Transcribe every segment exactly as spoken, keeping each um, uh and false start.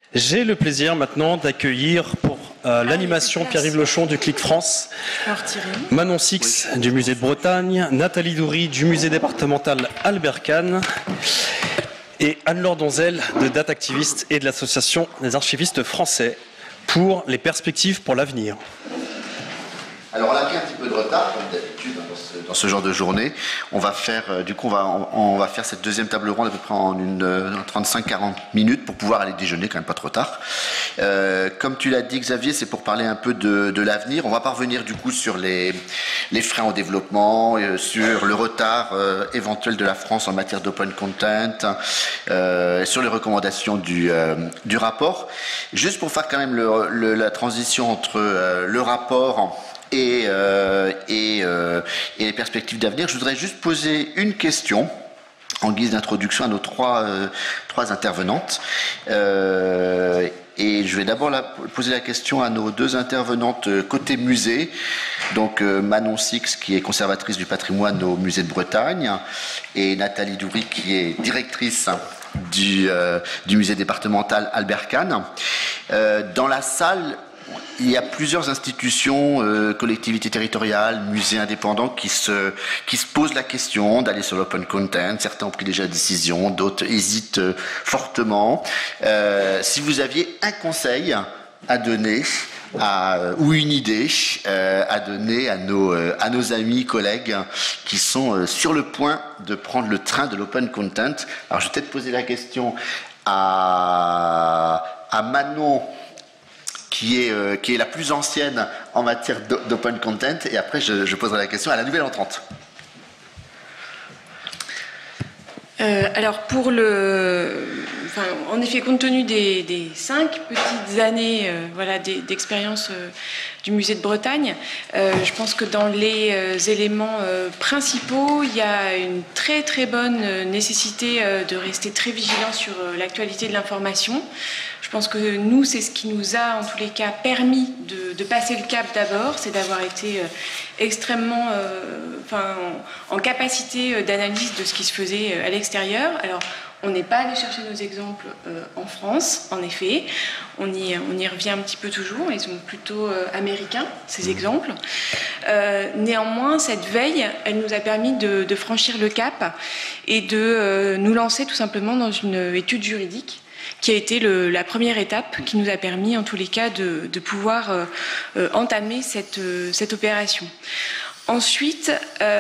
J'ai le plaisir maintenant d'accueillir pour euh, l'animation Pierre-Yves Lechon du Clic France, Manon Six du Musée de Bretagne, Nathalie Doury du Musée départemental Albert Kahn et Anne-Laure Donzel de Date Activiste et de l'Association des archivistes français pour les perspectives pour l'avenir. Alors on a pris un petit peu de retard comme d'habitude dans ce, dans ce genre de journée. On va faire, euh, du coup on va, on, on va faire cette deuxième table ronde à peu près en une euh, trente-cinq à quarante minutes pour pouvoir aller déjeuner, quand même pas trop tard. Euh, comme tu l'as dit Xavier, c'est pour parler un peu de, de l'avenir. On va pas revenir du coup sur les, les freins au développement, euh, sur le retard euh, éventuel de la France en matière d'open content, euh, sur les recommandations du, euh, du rapport. Juste pour faire quand même le, le, la transition entre euh, le rapport Et, euh, et, euh, et les perspectives d'avenir, je voudrais juste poser une question en guise d'introduction à nos trois, euh, trois intervenantes. Euh, et je vais d'abord la, poser la question à nos deux intervenantes côté musée. Donc euh, Manon Six, qui est conservatrice du patrimoine au Musée de Bretagne, et Nathalie Doury, qui est directrice du, euh, du Musée départemental Albert Kahn. Euh, dans la salle, il y a plusieurs institutions, euh, collectivités territoriales, musées indépendants qui se, qui se posent la question d'aller sur l'open content. Certains ont pris déjà la décision, d'autres hésitent euh, fortement. Euh, si vous aviez un conseil à donner, à, ou une idée euh, à donner à nos, euh, à nos amis, collègues qui sont euh, sur le point de prendre le train de l'open content. Alors je vais peut-être poser la question à, à Manon, qui est, euh, qui est la plus ancienne en matière d'open content, et après je, je poserai la question à la nouvelle entrante. Euh, alors pour le, enfin, en effet, compte tenu des, des cinq petites années, euh, voilà, d'expérience euh, du Musée de Bretagne, euh, je pense que dans les euh, éléments euh, principaux, il y a une très très bonne nécessité euh, de rester très vigilant sur euh, l'actualité de l'information. Je pense que nous, c'est ce qui nous a, en tous les cas, permis de, de passer le cap d'abord, c'est d'avoir été euh, extrêmement euh, enfin, en, en capacité d'analyse de ce qui se faisait à l'extérieur. Alors, on n'est pas allé chercher nos exemples euh, en France, en effet. On y, on y revient un petit peu toujours. Ils sont plutôt euh, américains, ces exemples. Euh, néanmoins, cette veille, elle nous a permis de, de franchir le cap et de euh, nous lancer tout simplement dans une étude juridique qui a été le, la première étape qui nous a permis, en tous les cas, de, de pouvoir euh, euh, entamer cette, euh, cette opération. Ensuite,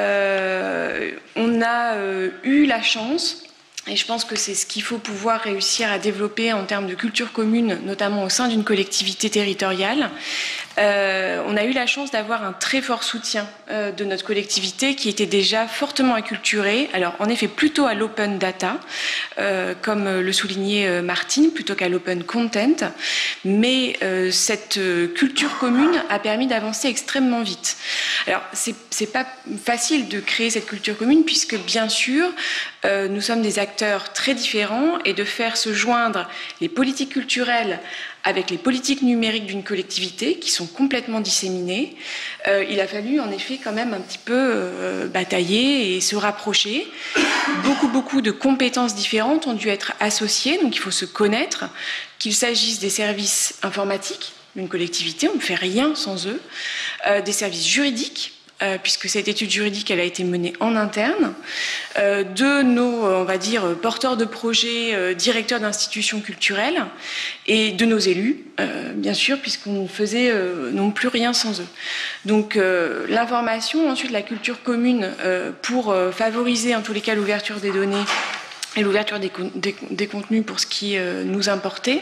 euh, on a euh, eu la chance, et je pense que c'est ce qu'il faut pouvoir réussir à développer en termes de culture commune, notamment au sein d'une collectivité territoriale. Euh, on a eu la chance d'avoir un très fort soutien euh, de notre collectivité qui était déjà fortement acculturée, alors en effet plutôt à l'open data, euh, comme le soulignait euh, Martine, plutôt qu'à l'open content, mais euh, cette euh, culture commune a permis d'avancer extrêmement vite. Alors c'est, c'est pas facile de créer cette culture commune puisque bien sûr euh, nous sommes des acteurs très différents et de faire se joindre les politiques culturelles avec les politiques numériques d'une collectivité qui sont complètement disséminées. Euh, il a fallu en effet quand même un petit peu euh, batailler et se rapprocher. Beaucoup, beaucoup de compétences différentes ont dû être associées, donc il faut se connaître, qu'il s'agisse des services informatiques d'une collectivité, on ne fait rien sans eux, euh, des services juridiques, Euh, puisque cette étude juridique elle a été menée en interne, euh, de nos, on va dire, porteurs de projets, euh, directeurs d'institutions culturelles, et de nos élus, euh, bien sûr, puisqu'on ne faisait euh, non plus rien sans eux. Donc euh, l'information, ensuite la culture commune, euh, pour euh, favoriser en tous les cas l'ouverture des données et l'ouverture des, des, des contenus pour ce qui euh, nous importait.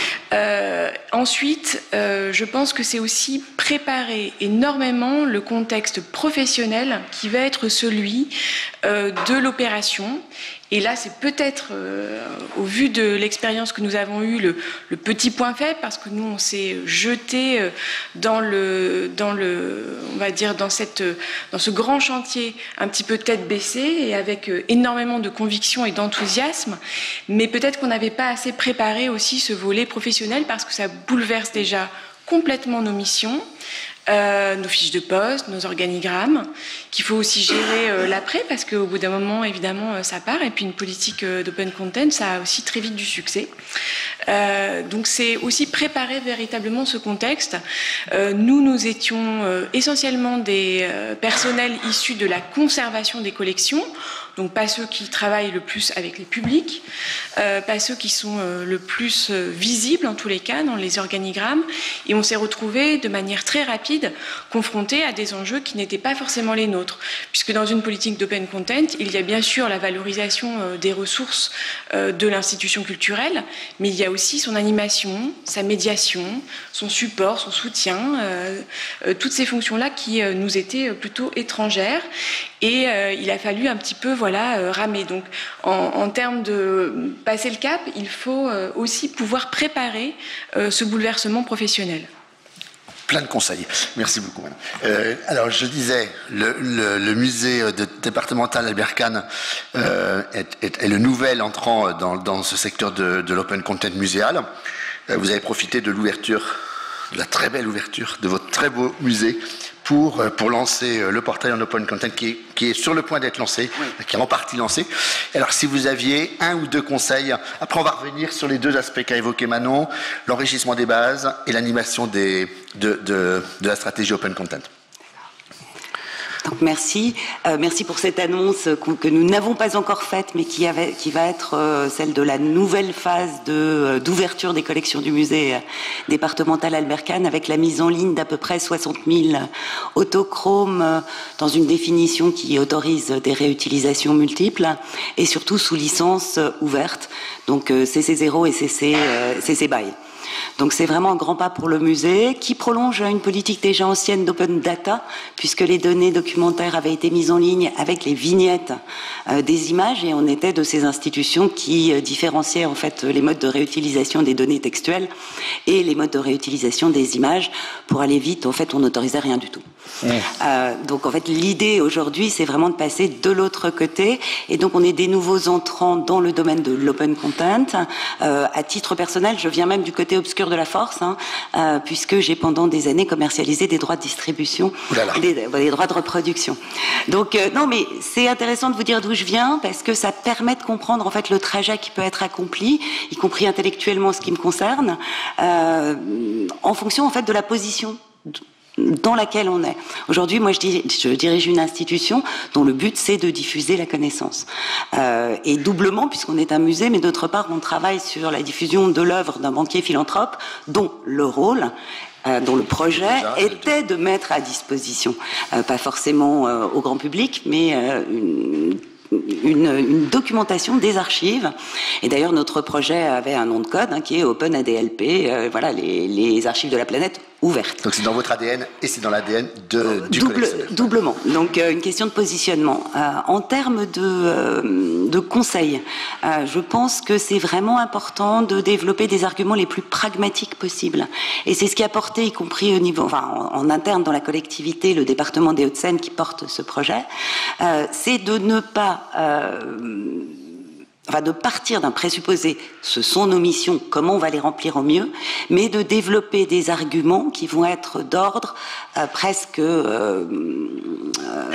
Euh, ensuite, euh, je pense que c'est aussi préparer énormément le contexte professionnel qui va être celui euh, de l'opération. Et là, c'est peut-être, euh, au vu de l'expérience que nous avons eue, le, le petit point faible, parce que nous, on s'est jeté dans le, dans le, on va dire, dans cette, dans ce grand chantier, un petit peu tête baissée et avec énormément de conviction et d'enthousiasme. Mais peut-être qu'on n'avait pas assez préparé aussi ce volet professionnel, parce que ça bouleverse déjà complètement nos missions. euh, nos fiches de poste, nos organigrammes, qu'il faut aussi gérer euh, l'après, parce qu'au bout d'un moment, évidemment, euh, ça part. Et puis une politique euh, d'open content, ça a aussi très vite du succès. Euh, donc c'est aussi préparer véritablement ce contexte. Euh, nous, nous étions euh, essentiellement des euh, personnels issus de la conservation des collections, donc pas ceux qui travaillent le plus avec les publics, euh, pas ceux qui sont euh, le plus euh, visibles en tous les cas dans les organigrammes, et on s'est retrouvés de manière très rapide confrontés à des enjeux qui n'étaient pas forcément les nôtres, puisque dans une politique d'open content, il y a bien sûr la valorisation euh, des ressources euh, de l'institution culturelle, mais il y a aussi son animation, sa médiation, son support, son soutien, euh, euh, toutes ces fonctions-là qui euh, nous étaient plutôt étrangères, et euh, il a fallu un petit peu voilà, euh, ramer. Donc en, en termes de passer le cap, il faut euh, aussi pouvoir préparer euh, ce bouleversement professionnel. Plein de conseils. Merci beaucoup, madame. Euh, alors, je disais, le, le, le musée de, départemental Albert Kahn euh, est, est, est le nouvel entrant dans, dans ce secteur de, de l'open content muséal. Euh, vous avez profité de l'ouverture, de la très belle ouverture de votre très beau musée pour, pour lancer le portail en open content qui est, qui est sur le point d'être lancé, oui. qui est en partie lancé. Alors, si vous aviez un ou deux conseils, après on va revenir sur les deux aspects qu'a évoqué Manon, l'enrichissement des bases et l'animation des, de, de, de la stratégie open content. Donc merci, euh, merci pour cette annonce que nous n'avons pas encore faite, mais qui, avait, qui va être euh, celle de la nouvelle phase de, d'ouverture des collections du musée départemental Albert Kahn, avec la mise en ligne d'à peu près soixante mille autochromes euh, dans une définition qui autorise des réutilisations multiples et surtout sous licence euh, ouverte, donc euh, C C zéro et C C, euh, C C B Y. Donc c'est vraiment un grand pas pour le musée qui prolonge une politique déjà ancienne d'open data, puisque les données documentaires avaient été mises en ligne avec les vignettes euh, des images, et on était de ces institutions qui euh, différenciaient en fait les modes de réutilisation des données textuelles et les modes de réutilisation des images. Pour aller vite, en fait, on n'autorisait rien du tout. Mmh. Euh, donc en fait, l'idée aujourd'hui, c'est vraiment de passer de l'autre côté, et donc on est des nouveaux entrants dans le domaine de l'open content. Euh, à titre personnel, je viens même du côté obscur de la force, hein, euh, puisque j'ai pendant des années commercialisé des droits de distribution, des, des droits de reproduction. Donc euh, non, mais c'est intéressant de vous dire d'où je viens, parce que ça permet de comprendre en fait le trajet qui peut être accompli, y compris intellectuellement, ce qui me concerne, euh, en fonction en fait de la position dans laquelle on est. Aujourd'hui, moi, je, dis, je dirige une institution dont le but, c'est de diffuser la connaissance. Euh, et doublement, puisqu'on est un musée, mais d'autre part, on travaille sur la diffusion de l'œuvre d'un banquier philanthrope, dont le rôle, euh, dont le projet était de mettre à disposition, euh, pas forcément euh, au grand public, mais euh, une... Une, une documentation des archives. Et d'ailleurs, notre projet avait un nom de code hein, qui est Open A D L P, euh, voilà, les, les archives de la planète ouvertes. Donc c'est dans votre A D N et c'est dans l'A D N de, du Double, collectionneur. Doublement. Donc euh, une question de positionnement. Euh, en termes de, euh, de conseils, euh, je pense que c'est vraiment important de développer des arguments les plus pragmatiques possibles. Et c'est ce qui a porté, y compris au niveau, enfin, en, en interne dans la collectivité, le département des Hauts-de-Seine qui porte ce projet, euh, c'est de ne pas Euh, enfin, de partir d'un présupposé, ce sont nos missions, comment on va les remplir au mieux, mais de développer des arguments qui vont être d'ordre euh, presque euh, euh,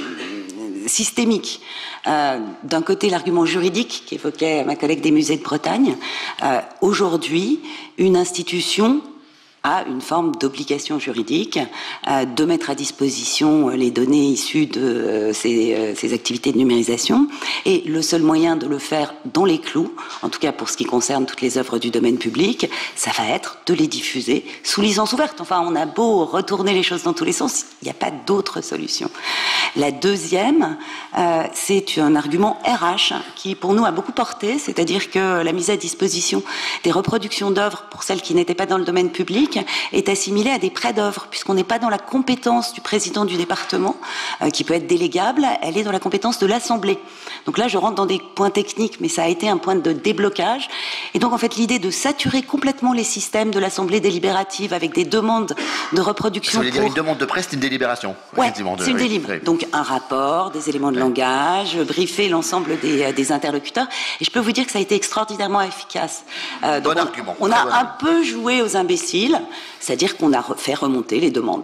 systémique. Euh, d'un côté, l'argument juridique qu'évoquait ma collègue des musées de Bretagne. Euh, aujourd'hui, une institution a une forme d'obligation juridique euh, de mettre à disposition les données issues de euh, ces, euh, ces activités de numérisation, et le seul moyen de le faire dans les clous, en tout cas pour ce qui concerne toutes les œuvres du domaine public, ça va être de les diffuser sous licence ouverte. Enfin, on a beau retourner les choses dans tous les sens, il n'y a pas d'autre solution. La deuxième, euh, c'est un argument R H qui pour nous a beaucoup porté, c'est-à-dire que la mise à disposition des reproductions d'œuvres pour celles qui n'étaient pas dans le domaine public est assimilée à des prêts d'œuvres, puisqu'on n'est pas dans la compétence du président du département, euh, qui peut être délégable, elle est dans la compétence de l'Assemblée. Donc là, je rentre dans des points techniques, mais ça a été un point de déblocage. Et donc, en fait, l'idée de saturer complètement les systèmes de l'Assemblée délibérative avec des demandes de reproduction. Ça veut dire pour... une demande de presse, c'est une délibération. Ouais, c'est une oui, délib. Oui. Donc, un rapport, des éléments de oui. langage, briefer l'ensemble des, des interlocuteurs. Et je peux vous dire que ça a été extraordinairement efficace. Euh, donc bon on, argument. On a bon un argument. peu joué aux imbéciles, c'est-à-dire qu'on a fait remonter les demandes.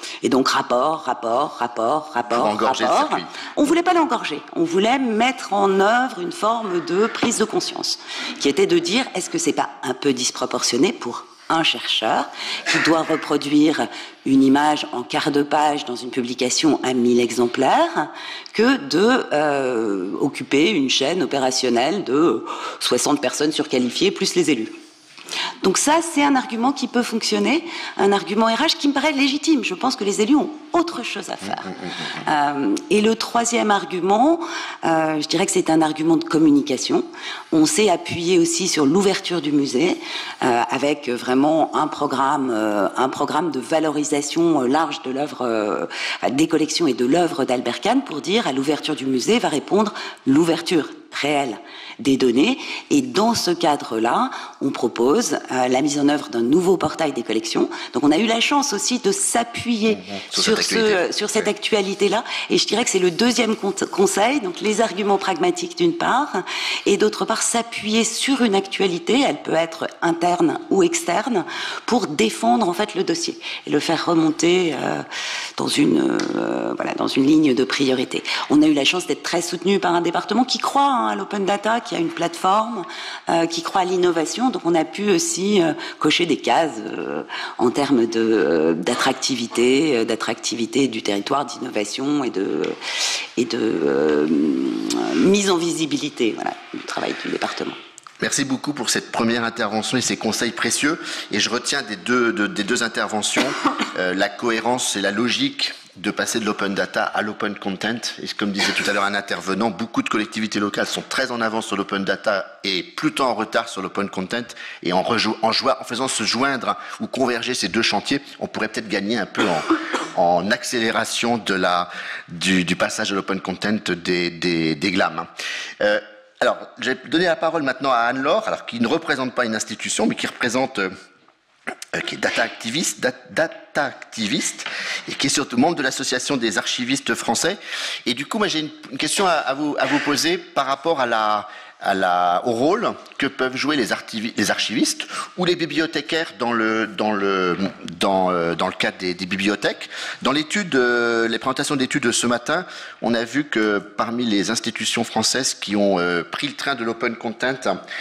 Et donc rapport, rapport, rapport, rapport, engorger le rapport. circuit. On voulait pas l'engorger. On voulait mettre en œuvre une forme de prise de conscience, qui était de dire est-ce que c'est pas un peu disproportionné pour un chercheur qui doit reproduire une image en quart de page dans une publication à mille exemplaires que de euh, occuper une chaîne opérationnelle de soixante personnes surqualifiées plus les élus. Donc ça, c'est un argument qui peut fonctionner, un argument R H qui me paraît légitime. Je pense que les élus ont autre chose à faire. Euh, et le troisième argument, euh, je dirais que c'est un argument de communication. On s'est appuyé aussi sur l'ouverture du musée, euh, avec vraiment un programme, euh, un programme de valorisation large de l'œuvre, euh, des collections et de l'œuvre d'Albert Kahn, pour dire à l'ouverture du musée va répondre l'ouverture réelle des données, et dans ce cadre-là, on propose euh, la mise en œuvre d'un nouveau portail des collections. Donc on a eu la chance aussi de s'appuyer mmh, sur, sur, cette ce, sur cette oui. actualité-là, et je dirais que c'est le deuxième conseil, donc les arguments pragmatiques d'une part, et d'autre part s'appuyer sur une actualité, elle peut être interne ou externe, pour défendre en fait le dossier et le faire remonter euh, dans une euh, voilà dans une ligne de priorité. On a eu la chance d'être très soutenu par un département qui croit hein, à l'open data, qui a une plateforme, euh, qui croit à l'innovation. Donc on a pu aussi euh, cocher des cases euh, en termes de, euh, d'attractivité, euh, d'attractivité du territoire, d'innovation et de, et de euh, mise en visibilité voilà, du travail du département. Merci beaucoup pour cette première intervention et ces conseils précieux. Et je retiens des deux, de, des deux interventions euh, la cohérence et la logique de passer de l'open data à l'open content. Et comme disait tout à l'heure un intervenant, beaucoup de collectivités locales sont très en avance sur l'open data et plutôt en retard sur l'open content. Et en, rejou- en, jo- en faisant se joindre ou converger ces deux chantiers, on pourrait peut-être gagner un peu en, en accélération de la, du, du passage de l'open content des, des, des G L A M. Euh, alors, je vais donner la parole maintenant à Anne-Laure, alors qui ne représente pas une institution, mais qui représente... Euh, Euh, qui est data activiste, dat, data activiste, et qui est surtout membre de l'association des archivistes français. Et du coup, moi, j'ai une, une question à, à, vous, à vous poser par rapport à la, à la, au rôle que peuvent jouer les, archivi, les archivistes ou les bibliothécaires dans le, dans le, dans, euh, dans le cadre des, des bibliothèques. Dans l'étude, euh, les présentations d'études de ce matin, on a vu que parmi les institutions françaises qui ont euh, pris le train de l'open content,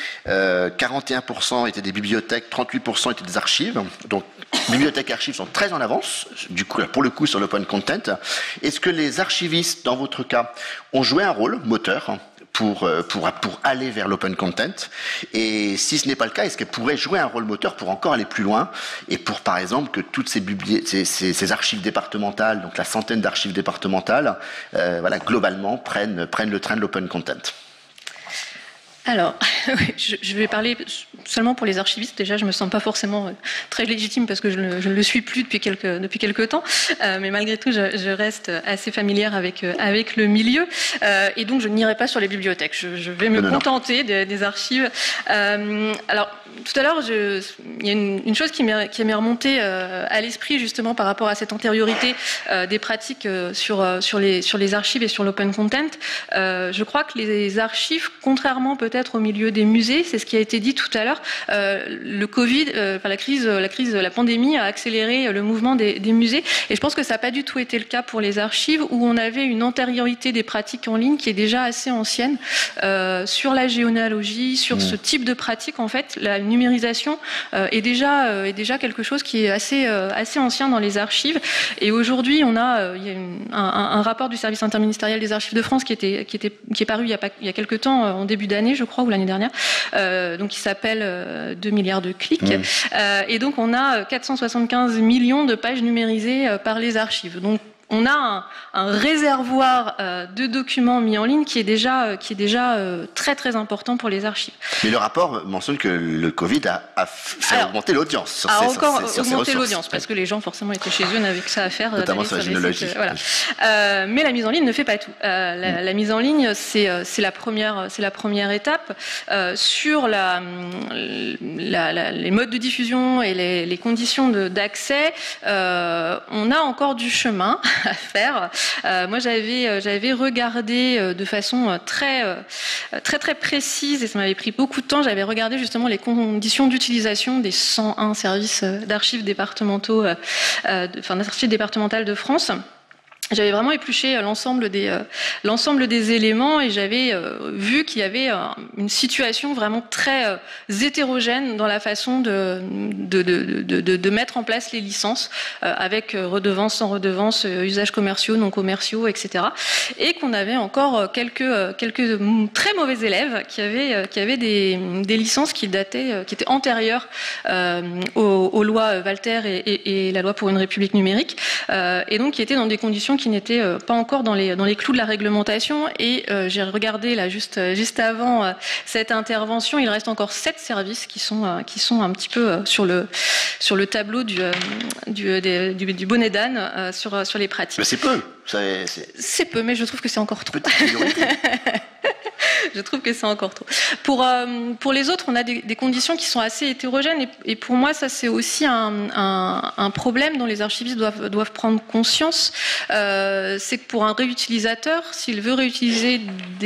euh, quarante et un pour cent étaient des bibliothèques, trente-huit pour cent étaient des archives. Donc, bibliothèques et archives sont très en avance, du coup, pour le coup, sur l'open content. Est-ce que les archivistes, dans votre cas, ont joué un rôle moteur Pour, pour, pour aller vers l'open content, et si ce n'est pas le cas, est-ce qu'elle pourrait jouer un rôle moteur pour encore aller plus loin, et pour par exemple que toutes ces, bibli- ces, ces, ces archives départementales, donc la centaine d'archives départementales, euh, voilà, globalement prennent, prennent le train de l'open content? Alors, je vais parler seulement pour les archivistes. Déjà, je me sens pas forcément très légitime parce que je ne, je ne le suis plus depuis quelques, depuis quelques temps. Euh, mais malgré tout, je, je reste assez familière avec, avec le milieu. Euh, et donc, je n'irai pas sur les bibliothèques. Je, je vais me non, contenter non. Des, des archives. Euh, alors, tout à l'heure, je, il y a une, une chose qui m'est, qui m'est remontée euh, à l'esprit justement par rapport à cette antériorité euh, des pratiques euh, sur, euh, sur, les, sur les archives et sur l'open content. Euh, je crois que les archives, contrairement peut-être au milieu des musées, c'est ce qui a été dit tout à l'heure, euh, le Covid, euh, enfin la crise, la crise, la pandémie a accéléré le mouvement des, des musées, et je pense que ça n'a pas du tout été le cas pour les archives, où on avait une antériorité des pratiques en ligne qui est déjà assez ancienne euh, sur la géonéalogie, sur mmh. ce type de pratique. En fait, la numérisation euh, est déjà euh, est déjà quelque chose qui est assez euh, assez ancien dans les archives. Et aujourd'hui, on a, euh, il y a une, un, un rapport du service interministériel des archives de France qui était qui était qui est paru il y a pas il y a quelques temps, en début d'année, je crois, ou l'année dernière, euh, donc qui s'appelle euh, deux milliards de clics. Mmh. Euh, et donc on a quatre cent soixante-quinze millions de pages numérisées euh, par les archives. Donc on a un, un réservoir euh, de documents mis en ligne qui est déjà, euh, qui est déjà euh, très très important pour les archives. Mais le rapport mentionne que le Covid a, a fait Alors, augmenter l'audience. Sur a ces, encore sur ces, sur augmenté l'audience, parce que les gens forcément étaient chez eux, n'avaient que ça à faire. Notamment sur la généalogie. Euh, voilà. euh, mais la mise en ligne ne fait pas tout. Euh, la, mmh. la mise en ligne, c'est, c'est, la, première, c'est la première étape. Euh, sur la, la, la, les modes de diffusion et les, les conditions de, d'accès, euh, on a encore du chemin. à faire. Euh, moi, j'avais, j'avais regardé de façon très, très, très précise, et ça m'avait pris beaucoup de temps, j'avais regardé justement les conditions d'utilisation des cent un services d'archives départementaux, euh, de, enfin, d'archives départementales de France. J'avais vraiment épluché l'ensemble des, euh, l'ensemble des éléments et j'avais euh, vu qu'il y avait euh, une situation vraiment très euh, hétérogène dans la façon de, de, de, de, de, de mettre en place les licences euh, avec euh, redevance, sans redevance, euh, usages commerciaux, non commerciaux, et cetera. Et qu'on avait encore quelques, euh, quelques très mauvais élèves qui avaient, euh, qui avaient des, des licences qui dataient, euh, qui étaient antérieures euh, aux, aux lois Walter et, et, et la loi pour une République numérique euh, et donc qui étaient dans des conditions qui n'étaient pas encore dans les, dans les clous de la réglementation. Et euh, j'ai regardé là juste, juste avant euh, cette intervention, il reste encore sept services qui sont, euh, qui sont un petit peu euh, sur, le, sur le tableau du, euh, du, des, du, du bonnet d'âne euh, sur, sur les pratiques. Mais c'est peu. C'est, c'est... c'est peu, mais je trouve que c'est encore trop. Je trouve que c'est encore trop. Pour, euh, pour les autres, on a des, des conditions qui sont assez hétérogènes et, et pour moi, ça c'est aussi un, un, un problème dont les archivistes doivent, doivent prendre conscience. Euh, c'est que pour un réutilisateur, s'il veut réutiliser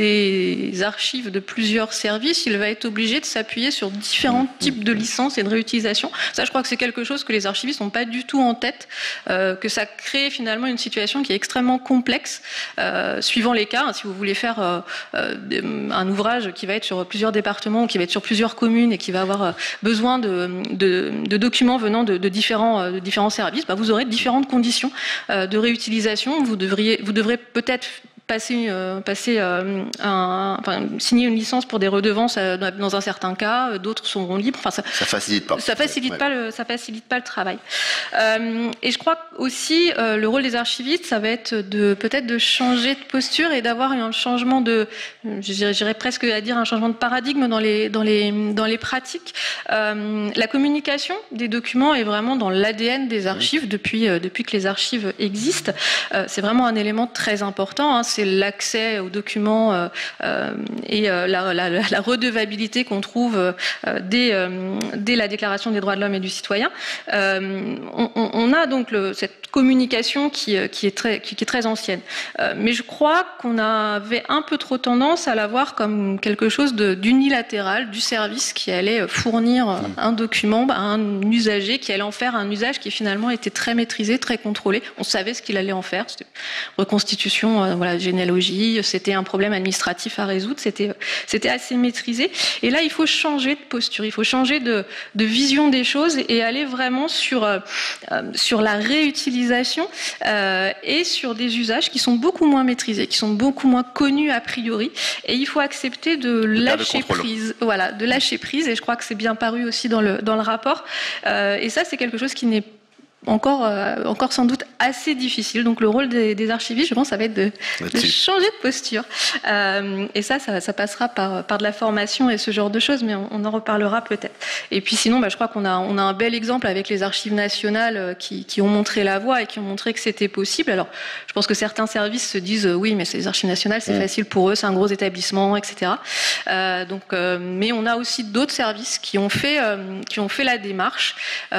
des archives de plusieurs services, il va être obligé de s'appuyer sur différents types de licences et de réutilisation. Ça, je crois que c'est quelque chose que les archivistes n'ont pas du tout en tête, euh, que ça crée finalement une situation qui est extrêmement complexe, euh, suivant les cas. Si vous voulez faire euh, euh, un ouvrage qui va être sur plusieurs départements, qui va être sur plusieurs communes et qui va avoir besoin de, de, de documents venant de, de, différents, de différents services, bah vous aurez différentes conditions de réutilisation. Vous, devriez, vous devrez peut-être passer, euh, passer euh, un, enfin, signer une licence pour des redevances euh, dans un certain cas, d'autres seront libres. Enfin, ça, ça facilite pas. Ça facilite ouais. pas le, ça facilite pas le travail. Euh, et je crois aussi euh, le rôle des archivistes, ça va être de peut-être de changer de posture et d'avoir un changement de, j'irais presque à dire un changement de paradigme dans les dans les dans les pratiques. Euh, la communication des documents est vraiment dans l'A D N des archives oui. depuis euh, depuis que les archives existent. Euh, c'est vraiment un élément très important. Hein, c'est l'accès aux documents euh, euh, et euh, la, la, la redevabilité qu'on trouve euh, dès, euh, dès la Déclaration des droits de l'homme et du citoyen. Euh, on, on a donc le, cette communication qui, qui, est très, qui, qui est très ancienne. Euh, mais je crois qu'on avait un peu trop tendance à la voir comme quelque chose de, d'unilatéral du service qui allait fournir un document à un usager, qui allait en faire un usage qui finalement était très maîtrisé, très contrôlé. On savait ce qu'il allait en faire. C'était reconstitution, euh, voilà, généalogie, c'était un problème administratif à résoudre, c'était, c'était assez maîtrisé. Et là, il faut changer de posture, il faut changer de, de vision des choses et aller vraiment sur, euh, sur la réutilisation euh, et sur des usages qui sont beaucoup moins maîtrisés, qui sont beaucoup moins connus a priori. Et il faut accepter de lâcher prise. Voilà, de lâcher prise. Et je crois que c'est bien paru aussi dans le, dans le rapport. Euh, et ça, c'est quelque chose qui n'est Encore, euh, encore sans doute assez difficile. Donc le rôle des, des archivistes, je pense, ça va être de, de changer de posture. Euh, et ça, ça, ça passera par, par de la formation et ce genre de choses, mais on, on en reparlera peut-être. Et puis sinon, bah, je crois qu'on a, on a un bel exemple avec les archives nationales qui, qui ont montré la voie et qui ont montré que c'était possible. Alors, je pense que certains services se disent euh, oui, mais c'est les archives nationales, c'est mmh. facile pour eux, c'est un gros établissement, et cetera. Euh, donc, euh, mais on a aussi d'autres services qui ont fait, euh, qui ont fait la démarche.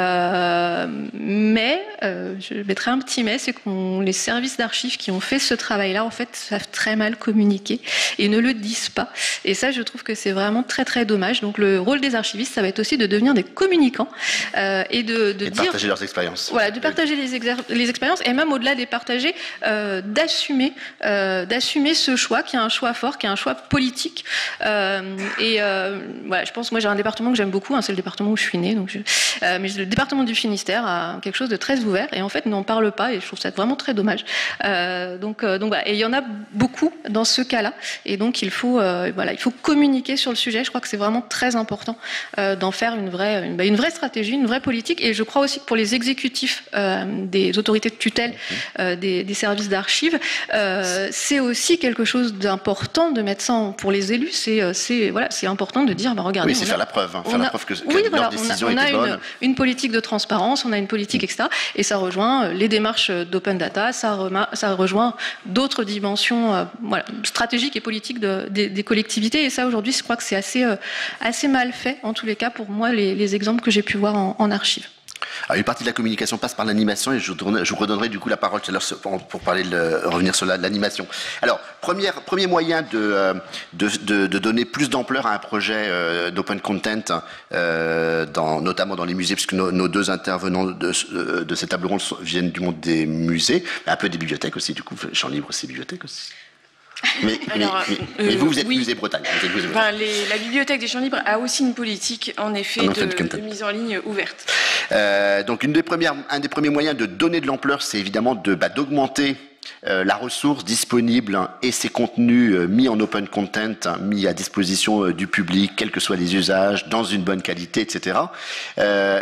Euh, Mais, euh, je mettrai un petit mais, c'est que les services d'archives qui ont fait ce travail-là, en fait, savent très mal communiquer et ne le disent pas. Et ça, je trouve que c'est vraiment très, très dommage. Donc, le rôle des archivistes, ça va être aussi de devenir des communicants euh, et de, de et dire... partager leurs expériences. Voilà, de partager les, exer- les expériences et même au-delà des partager, euh, d'assumer, euh, d'assumer ce choix qui est un choix fort, qui est un choix politique. Euh, et euh, voilà, je pense, moi, j'ai un département que j'aime beaucoup, hein, c'est le département où je suis née, donc je, euh, mais le département du Finistère a quelque chose de très ouvert et en fait n'en parle pas et je trouve ça vraiment très dommage. Euh, donc, euh, donc voilà. Et il y en a beaucoup dans ce cas-là et donc il faut, euh, voilà, il faut communiquer sur le sujet. Je crois que c'est vraiment très important euh, d'en faire une vraie, une, bah, une vraie stratégie, une vraie politique. Et je crois aussi que pour les exécutifs euh, des autorités de tutelle, euh, des, des services d'archives, euh, c'est aussi quelque chose d'important de mettre ça en, pour les élus. C'est, c'est voilà, c'est important de dire, bah, regardez, oui, c'est on faire a, la preuve, hein, faire a, la preuve que, que oui, leur voilà, décision on a, on a était une, bonne. Une politique de transparence, on a une politique, et cetera. Et ça rejoint les démarches d'open data, ça, rema- ça rejoint d'autres dimensions euh, voilà, stratégiques et politiques de, des, des collectivités. Et ça, aujourd'hui, je crois que c'est assez, euh, assez mal fait, en tous les cas, pour moi, les, les exemples que j'ai pu voir en, en archives. Alors, une partie de la communication passe par l'animation et je vous, donnerai, je vous redonnerai du coup la parole tout à l'heure pour, pour parler de, revenir sur l'animation. Alors, première, premier moyen de, de, de, de donner plus d'ampleur à un projet euh, d'open content, euh, dans, notamment dans les musées, puisque nos, nos deux intervenants de, de, de cette table ronde viennent du monde des musées, mais un peu des bibliothèques aussi, du coup, Champ Libre, c'est bibliothèque aussi. Mais, Alors, mais, euh, mais vous, vous êtes oui. Musée Bretagne. Vous êtes musée Bretagne. Enfin, les, la bibliothèque des Champs Libres a aussi une politique, en effet, en de, de mise en ligne ouverte. Euh, donc, une des premières, un des premiers moyens de donner de l'ampleur, c'est évidemment de, bah, d'augmenter euh, la ressource disponible hein, et ses contenus euh, mis en open content, hein, mis à disposition euh, du public, quels que soient les usages, dans une bonne qualité, et cetera. Euh,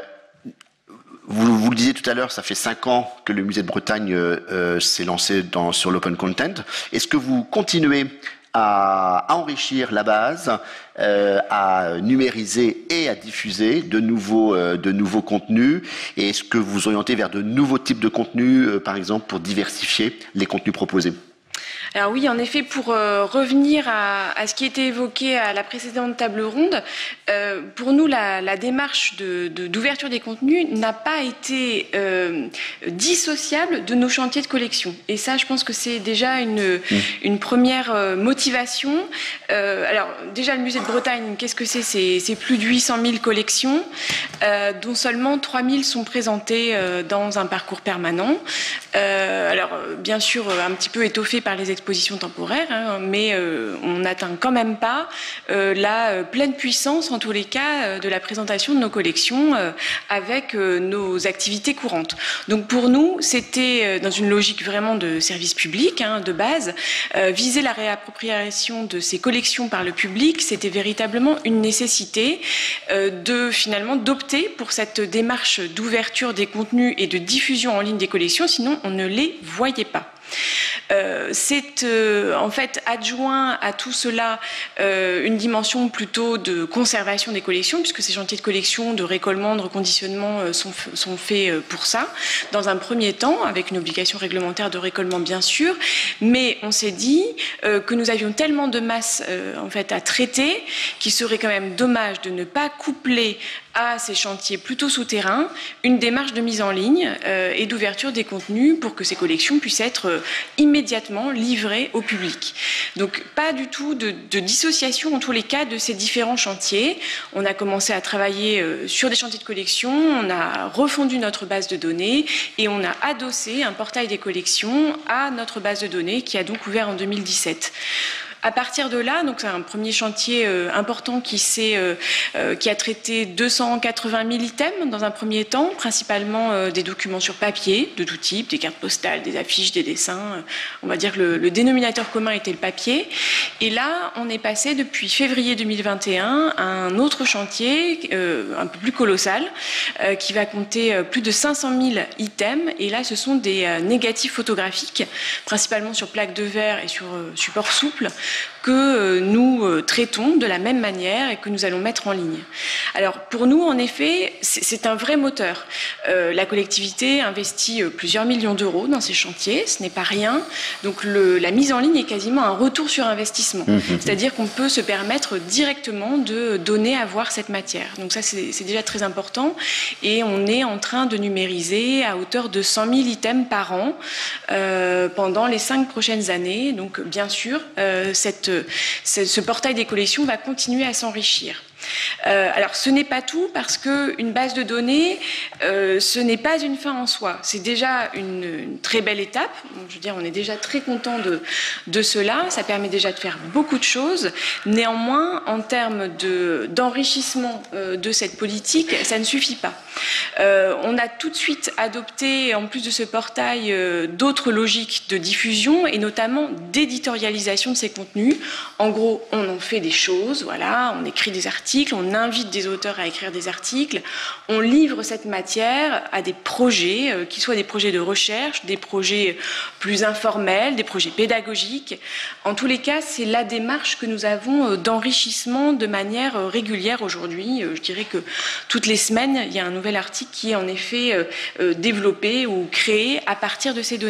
Vous, vous le disiez tout à l'heure, ça fait cinq ans que le Musée de Bretagne euh, euh, s'est lancé dans, sur l'open content. Est-ce que vous continuez à, à enrichir la base, euh, à numériser et à diffuser de nouveaux, euh, de nouveaux contenus? Et est-ce que vous orientez vers de nouveaux types de contenus, euh, par exemple, pour diversifier les contenus proposés? Alors oui, en effet, pour euh, revenir à, à ce qui était évoqué à la précédente table ronde, euh, pour nous, la, la démarche de, de, d'ouverture des contenus n'a pas été euh, dissociable de nos chantiers de collection. Et ça, je pense que c'est déjà une, mmh. une première euh, motivation. Euh, alors, déjà, le Musée de Bretagne, qu'est-ce que c'est? C'est, c'est plus de huit cent mille collections, euh, dont seulement trois mille sont présentées euh, dans un parcours permanent. Euh, alors, bien sûr, un petit peu étoffé par les expositions temporaires, hein, mais euh, on n'atteint quand même pas euh, la euh, pleine puissance, en tous les cas, euh, de la présentation de nos collections euh, avec euh, nos activités courantes. Donc pour nous, c'était euh, dans une logique vraiment de service public, hein, de base, euh, viser la réappropriation de ces collections par le public, c'était véritablement une nécessité euh, de finalement d'opter pour cette démarche d'ouverture des contenus et de diffusion en ligne des collections, sinon on ne les voyait pas. Euh, c'est euh, en fait adjoint à tout cela euh, une dimension plutôt de conservation des collections, puisque ces chantiers de collection, de récollement, de reconditionnement euh, sont, sont faits euh, pour ça, dans un premier temps, avec une obligation réglementaire de récollement bien sûr, mais on s'est dit euh, que nous avions tellement de masse euh, en fait, à traiter qu'il serait quand même dommage de ne pas coupler à ces chantiers plutôt souterrains une démarche de mise en ligne euh, et d'ouverture des contenus pour que ces collections puissent être euh, immédiatement livrées au public. Donc pas du tout de, de dissociation en tous les cas de ces différents chantiers. On a commencé à travailler euh, sur des chantiers de collection, on a refondu notre base de données et on a adossé un portail des collections à notre base de données qui a donc ouvert en deux mille dix-sept. À partir de là, donc c'est un premier chantier euh, important qui, s'est, euh, euh, qui a traité deux cent quatre-vingt mille items dans un premier temps, principalement euh, des documents sur papier de tout type, des cartes postales, des affiches, des dessins. On va dire que le, le dénominateur commun était le papier. Et là, on est passé depuis février deux mille vingt et un à un autre chantier euh, un peu plus colossal euh, qui va compter euh, plus de cinq cent mille items. Et là, ce sont des euh, négatifs photographiques, principalement sur plaques de verre et sur euh, support souple, que nous traitons de la même manière et que nous allons mettre en ligne. Alors pour nous, en effet, c'est un vrai moteur. Euh, la collectivité investit plusieurs millions d'euros dans ces chantiers, ce n'est pas rien. Donc le, la mise en ligne est quasiment un retour sur investissement. Mmh. C'est-à-dire qu'on peut se permettre directement de donner à voir cette matière. Donc ça, c'est déjà très important. Et on est en train de numériser à hauteur de cent mille items par an euh, pendant les cinq prochaines années. Donc bien sûr, euh, Cette, ce portail des collections va continuer à s'enrichir. Euh, alors ce n'est pas tout parce qu'une base de données, euh, ce n'est pas une fin en soi. C'est déjà une, une très belle étape. Je veux dire, on est déjà très content de, de cela. Ça permet déjà de faire beaucoup de choses. Néanmoins, en termes de, d'enrichissement euh, de cette politique, ça ne suffit pas. Euh, on a tout de suite adopté, en plus de ce portail, euh, d'autres logiques de diffusion et notamment d'éditorialisation de ces contenus. En gros, on en fait des choses, voilà, on écrit des articles, on invite des auteurs à écrire des articles, on livre cette matière à des projets, euh, qui soient des projets de recherche, des projets plus informels, des projets pédagogiques. En tous les cas, c'est la démarche que nous avons euh, d'enrichissement de manière euh, régulière aujourd'hui. Euh, je dirais que toutes les semaines, il y a un nouvel article qui est en effet euh, euh, développé ou créé à partir de ces données.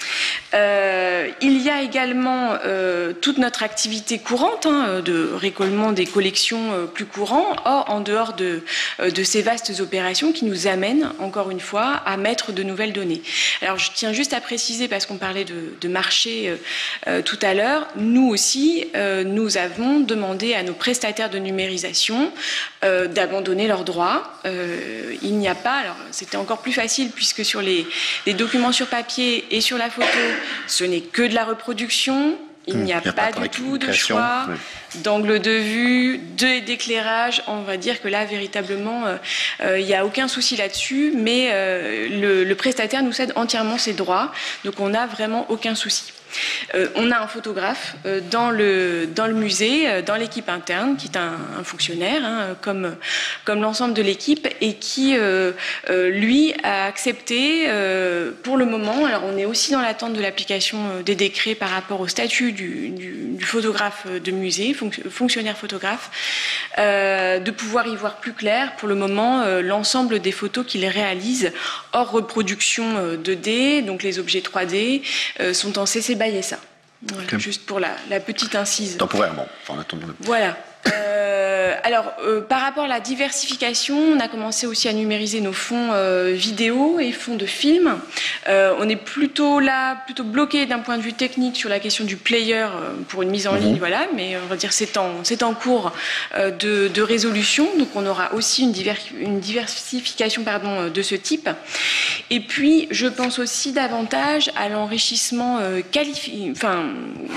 Euh, il y a également euh, toute notre activité courante hein, de récollement des collections euh, plus courantes, or en dehors de, euh, de ces vastes opérations qui nous amènent, encore une fois, à mettre de nouvelles données. Alors je tiens juste à préciser, parce qu'on parlait de, de marché euh, euh, tout à l'heure, nous aussi, euh, nous avons demandé à nos prestataires de numérisation euh, d'abandonner leurs droits. Euh, il n'y a pas, alors c'était encore plus facile puisque sur les, les documents sur papier et sur la photo, ce n'est que de la reproduction, il n'y a, a pas, pas du tout de choix, oui. d'angle de vue, d'éclairage. On va dire que là, véritablement, euh, euh, il n'y a aucun souci là-dessus, mais euh, le, le prestataire nous cède entièrement ses droits, donc on n'a vraiment aucun souci. Euh, on a un photographe euh, dans, le, dans le musée, euh, dans l'équipe interne, qui est un, un fonctionnaire, hein, comme, comme l'ensemble de l'équipe, et qui, euh, euh, lui, a accepté euh, pour le moment, alors on est aussi dans l'attente de l'application euh, des décrets par rapport au statut du, du, du photographe de musée, fonc- fonctionnaire photographe, euh, de pouvoir y voir plus clair. Pour le moment, euh, l'ensemble des photos qu'il réalise, hors reproduction euh, deux D, donc les objets trois D, euh, sont en C C B Y S A. Voilà, okay. Juste pour la, la petite incise. Temporairement, enfin, en attendant. Voilà. Euh, alors, euh, par rapport à la diversification, on a commencé aussi à numériser nos fonds euh, vidéo et fonds de films. Euh, on est plutôt là, plutôt bloqué d'un point de vue technique sur la question du player euh, pour une mise en mmh. ligne, voilà. Mais on va dire c'est en c'est en cours euh, de, de résolution, donc on aura aussi une, divers, une diversification pardon de ce type. Et puis, je pense aussi davantage à l'enrichissement euh, qualifi- enfin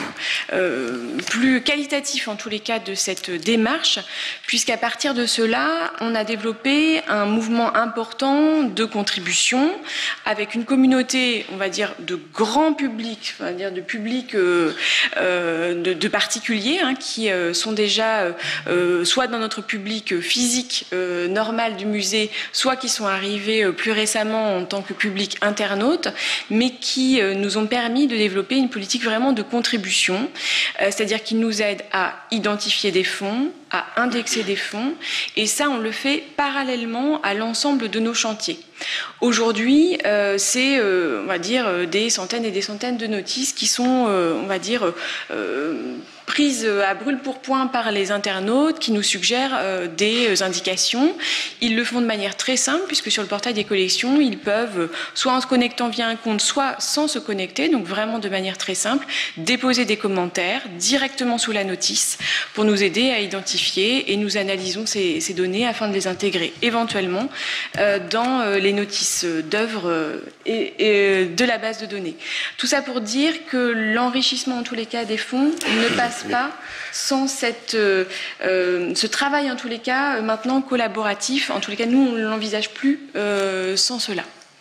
euh, plus qualitatif en tous les cas de cette démarche, puisqu'à partir de cela, on a développé un mouvement important de contribution avec une communauté, on va dire, de grand public, on va dire de public euh, euh, de, de particuliers hein, qui euh, sont déjà euh, soit dans notre public physique euh, normal du musée, soit qui sont arrivés euh, plus récemment en tant que public internaute, mais qui euh, nous ont permis de développer une politique vraiment de contribution, euh, c'est-à-dire qu'ils nous aident à identifier des fonds, à indexer des fonds, et ça on le fait parallèlement à l'ensemble de nos chantiers. Aujourd'hui, euh, c'est, euh, on va dire, des centaines et des centaines de notices qui sont, euh, on va dire, euh, prises à brûle-pourpoint par les internautes qui nous suggèrent euh, des indications. Ils le font de manière très simple, puisque sur le portail des collections, ils peuvent, soit en se connectant via un compte, soit sans se connecter, donc vraiment de manière très simple, déposer des commentaires directement sous la notice pour nous aider à identifier, et nous analysons ces, ces données afin de les intégrer éventuellement euh, dans euh, les notices d'œuvres euh, et, et de la base de données. Tout ça pour dire que l'enrichissement, en tous les cas, des fonds ne passe pas sans cette, euh, euh, ce travail, en tous les cas, maintenant collaboratif. En tous les cas, nous, on ne l'envisage plus euh, sans cela.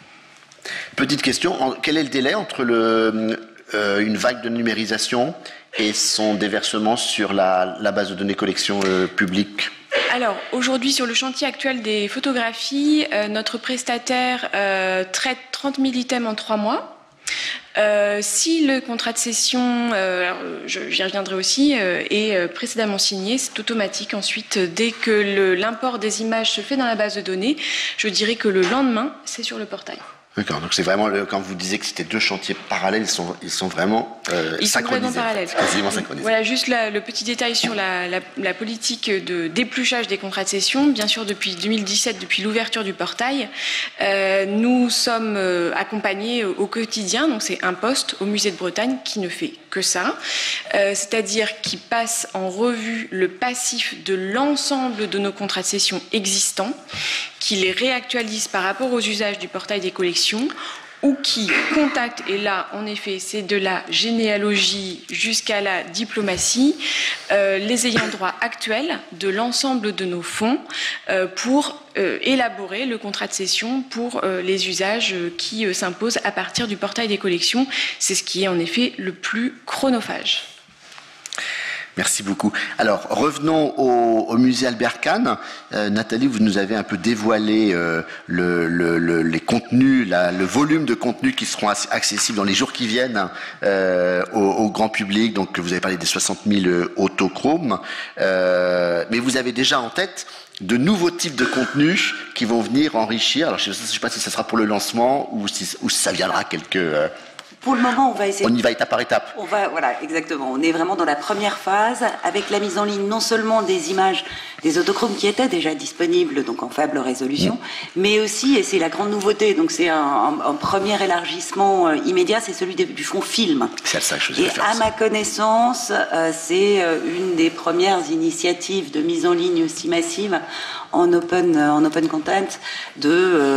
Petite question, quel est le délai entre le, euh, une vague de numérisation et son déversement sur la, la base de données collection euh, publique ? Alors, aujourd'hui, sur le chantier actuel des photographies, euh, notre prestataire euh, traite trente mille items en trois mois. Euh, si le contrat de cession, euh, alors, je, j'y reviendrai aussi, euh, est euh, précédemment signé, c'est automatique. Ensuite, dès que le, l'import des images se fait dans la base de données, je dirais que le lendemain, c'est sur le portail. D'accord, donc c'est vraiment, le, quand vous disiez que c'était deux chantiers parallèles, ils sont, ils sont vraiment euh, ils synchronisés. Ils sont vraiment parallèles. Quasiment synchronisés. Voilà, juste la, le petit détail sur la, la, la politique de dépluchage des contrats de cession. Bien sûr, depuis deux mille dix-sept, depuis l'ouverture du portail, euh, nous sommes euh, accompagnés au, au quotidien. Donc c'est un poste au Musée de Bretagne qui ne fait que ça, euh, c'est-à-dire qui passe en revue le passif de l'ensemble de nos contrats de cession existants, qui les réactualise par rapport aux usages du portail des collections, ou qui contacte, et là, en effet, c'est de la généalogie jusqu'à la diplomatie, euh, les ayants droit actuels de l'ensemble de nos fonds euh, pour euh, élaborer le contrat de cession pour euh, les usages qui euh, s'imposent à partir du portail des collections. C'est ce qui est en effet le plus chronophage. Merci beaucoup. Alors, revenons au, au musée Albert Kahn. Euh, Nathalie, vous nous avez un peu dévoilé euh, le, le, le, les contenus, la, le volume de contenus qui seront accessibles dans les jours qui viennent euh, au, au grand public. Donc, vous avez parlé des soixante mille autochromes. Euh, mais vous avez déjà en tête de nouveaux types de contenus qui vont venir enrichir. Alors, je ne sais pas si ça sera pour le lancement ou si, ou si ça viendra quelques... Euh, Pour le moment, on va essayer. On y va étape par étape. On va, voilà, exactement. On est vraiment dans la première phase avec la mise en ligne non seulement des images des autochromes qui étaient déjà disponibles, donc en faible résolution, mmh. mais aussi, et c'est la grande nouveauté, donc c'est un, un, un premier élargissement euh, immédiat, c'est celui de, du fond film. C'est ça que je Et faire, à ça. ma connaissance, euh, c'est euh, une des premières initiatives de mise en ligne aussi massive en open, en open content de,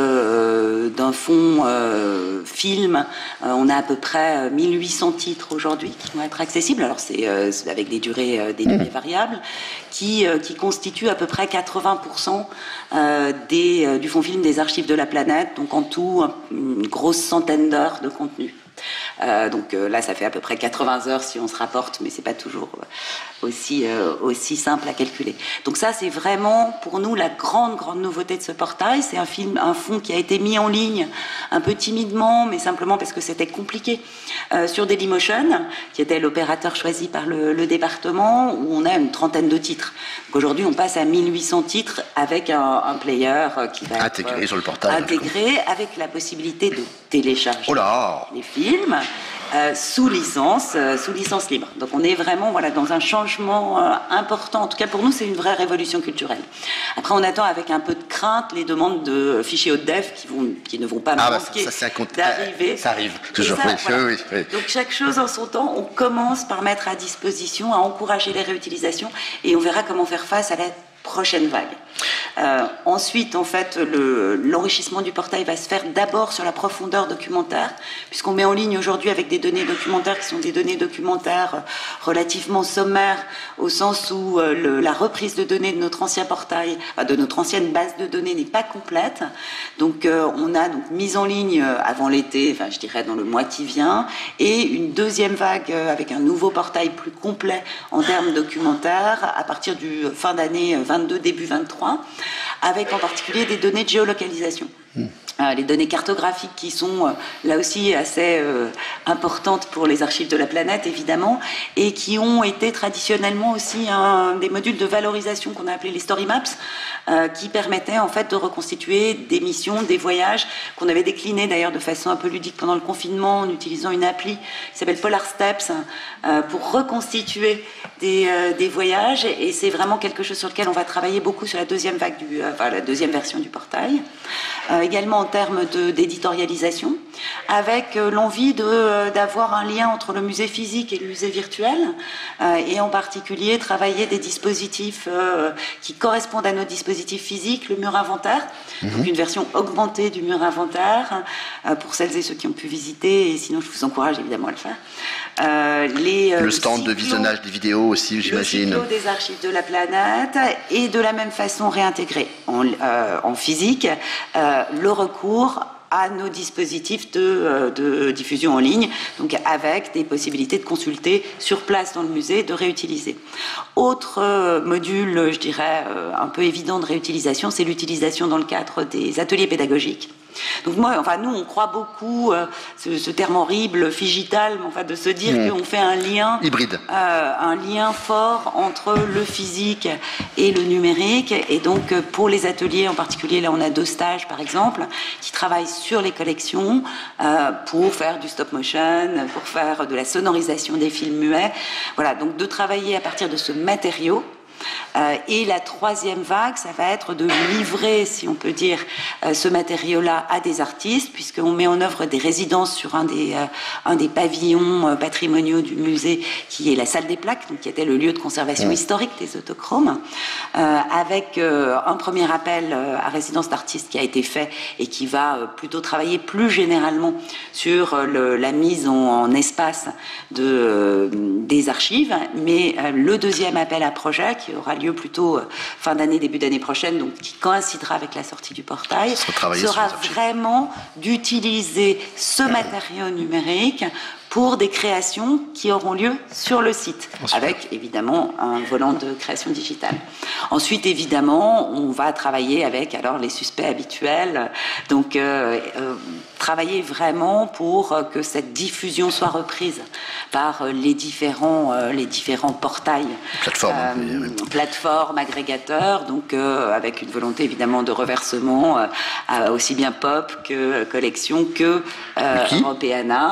euh, d'un fonds euh, film. Euh, on a à peu près mille huit cents titres aujourd'hui qui vont être accessibles. Alors c'est euh, avec des durées, euh, des durées mmh. variables, qui, euh, qui constituent à peu près quatre-vingts pour cent euh, des, euh, du fonds film des archives de la planète. Donc en tout, une grosse centaine d'heures de contenu. Euh, donc euh, là, ça fait à peu près quatre-vingts heures si on se rapporte, mais c'est pas toujours euh, aussi, euh, aussi simple à calculer. Donc ça, c'est vraiment pour nous la grande, grande nouveauté de ce portail. C'est un film, un fonds qui a été mis en ligne un peu timidement, mais simplement parce que c'était compliqué, euh, sur Dailymotion, qui était l'opérateur choisi par le, le département, où on a une trentaine de titres. Donc aujourd'hui, on passe à mille huit cents titres avec un, un player qui va intégré être, euh, sur le portail, intégré avec la possibilité de télécharger oh là les films euh, sous licence, euh, sous licence libre. Donc on est vraiment voilà dans un changement euh, important. En tout cas pour nous, c'est une vraie révolution culturelle. Après, on attend avec un peu de crainte les demandes de fichiers haute def qui vont, qui ne vont pas ah manquer bah ça, ça, ça d'arriver. Ça arrive. Ça, oui, voilà. oui, oui. Donc chaque chose en son temps. On commence par mettre à disposition, à encourager les réutilisations, et on verra comment faire face à la prochaine vague. Euh, ensuite, en fait, le, l'enrichissement du portail va se faire d'abord sur la profondeur documentaire, puisqu'on met en ligne aujourd'hui avec des données documentaires qui sont des données documentaires relativement sommaires, au sens où euh, le, la reprise de données de notre ancien portail, euh, de notre ancienne base de données n'est pas complète. Donc, euh, on a donc mise en ligne avant l'été, enfin, je dirais dans le mois qui vient, et une deuxième vague euh, avec un nouveau portail plus complet en termes documentaires à partir du fin d'année vingt-deux, début vingt-trois, avec en particulier des données de géolocalisation. Mmh. Euh, les données cartographiques qui sont euh, là aussi assez euh, importantes pour les archives de la planète, évidemment, et qui ont été traditionnellement aussi un, des modules de valorisation qu'on a appelés les story maps, euh, qui permettaient en fait de reconstituer des missions, des voyages, qu'on avait déclinés d'ailleurs de façon un peu ludique pendant le confinement en utilisant une appli qui s'appelle Polar Steps, euh, pour reconstituer des, euh, des voyages, et c'est vraiment quelque chose sur lequel on va travailler beaucoup sur la deuxième vague du, euh, enfin la deuxième version du portail. Euh, également en termes de, d'éditorialisation, avec euh, l'envie de, euh, d'avoir un lien entre le musée physique et le musée virtuel, euh, et en particulier travailler des dispositifs euh, qui correspondent à nos dispositifs physiques, le mur inventaire, mmh. donc une version augmentée du mur inventaire, euh, pour celles et ceux qui ont pu visiter, et sinon je vous encourage évidemment à le faire. Euh, les, euh, le stand cyclo, de visionnage des vidéos aussi, j'imagine. Le cyclo des archives de la planète, et de la même façon réintégrer en, euh, en physique euh, le recours à nos dispositifs de, de diffusion en ligne, donc avec des possibilités de consulter sur place dans le musée, de réutiliser. Autre euh, module, je dirais, euh, un peu évident de réutilisation, c'est l'utilisation dans le cadre des ateliers pédagogiques. Donc moi, enfin nous, on croit beaucoup euh, ce, ce terme horrible, figital, mais enfin de se dire mmh. qu'on fait un lien hybride, euh, un lien fort entre le physique et le numérique. Et donc pour les ateliers en particulier, là on a deux stages par exemple qui travaillent sur les collections euh, pour faire du stop motion, pour faire de la sonorisation des films muets. Voilà, donc de travailler à partir de ce matériau. Euh, et la troisième vague, ça va être de livrer, si on peut dire, euh, ce matériau-là à des artistes, puisqu'on met en œuvre des résidences sur un des, euh, un des pavillons euh, patrimoniaux du musée, qui est la salle des plaques, donc qui était le lieu de conservation mmh. historique des autochromes, euh, avec euh, un premier appel euh, à résidence d'artistes qui a été fait et qui va euh, plutôt travailler plus généralement sur euh, le, la mise en, en espace de, euh, des archives. Mais euh, le deuxième appel à projet, qui aura lieu plutôt euh, fin d'année, début d'année prochaine, donc qui coïncidera avec la sortie du portail, sera vraiment d'utiliser ce matériau numérique pour des créations qui auront lieu sur le site, avec évidemment un volant de création digitale. Ensuite, évidemment, on va travailler avec alors les suspects habituels, donc euh, euh, travailler vraiment pour que cette diffusion soit reprise par les différents, euh, les différents portails, plateformes, euh, oui, oui. plateformes, agrégateurs, donc euh, avec une volonté évidemment de reversement, euh, aussi bien pop que collection que euh, Europeana.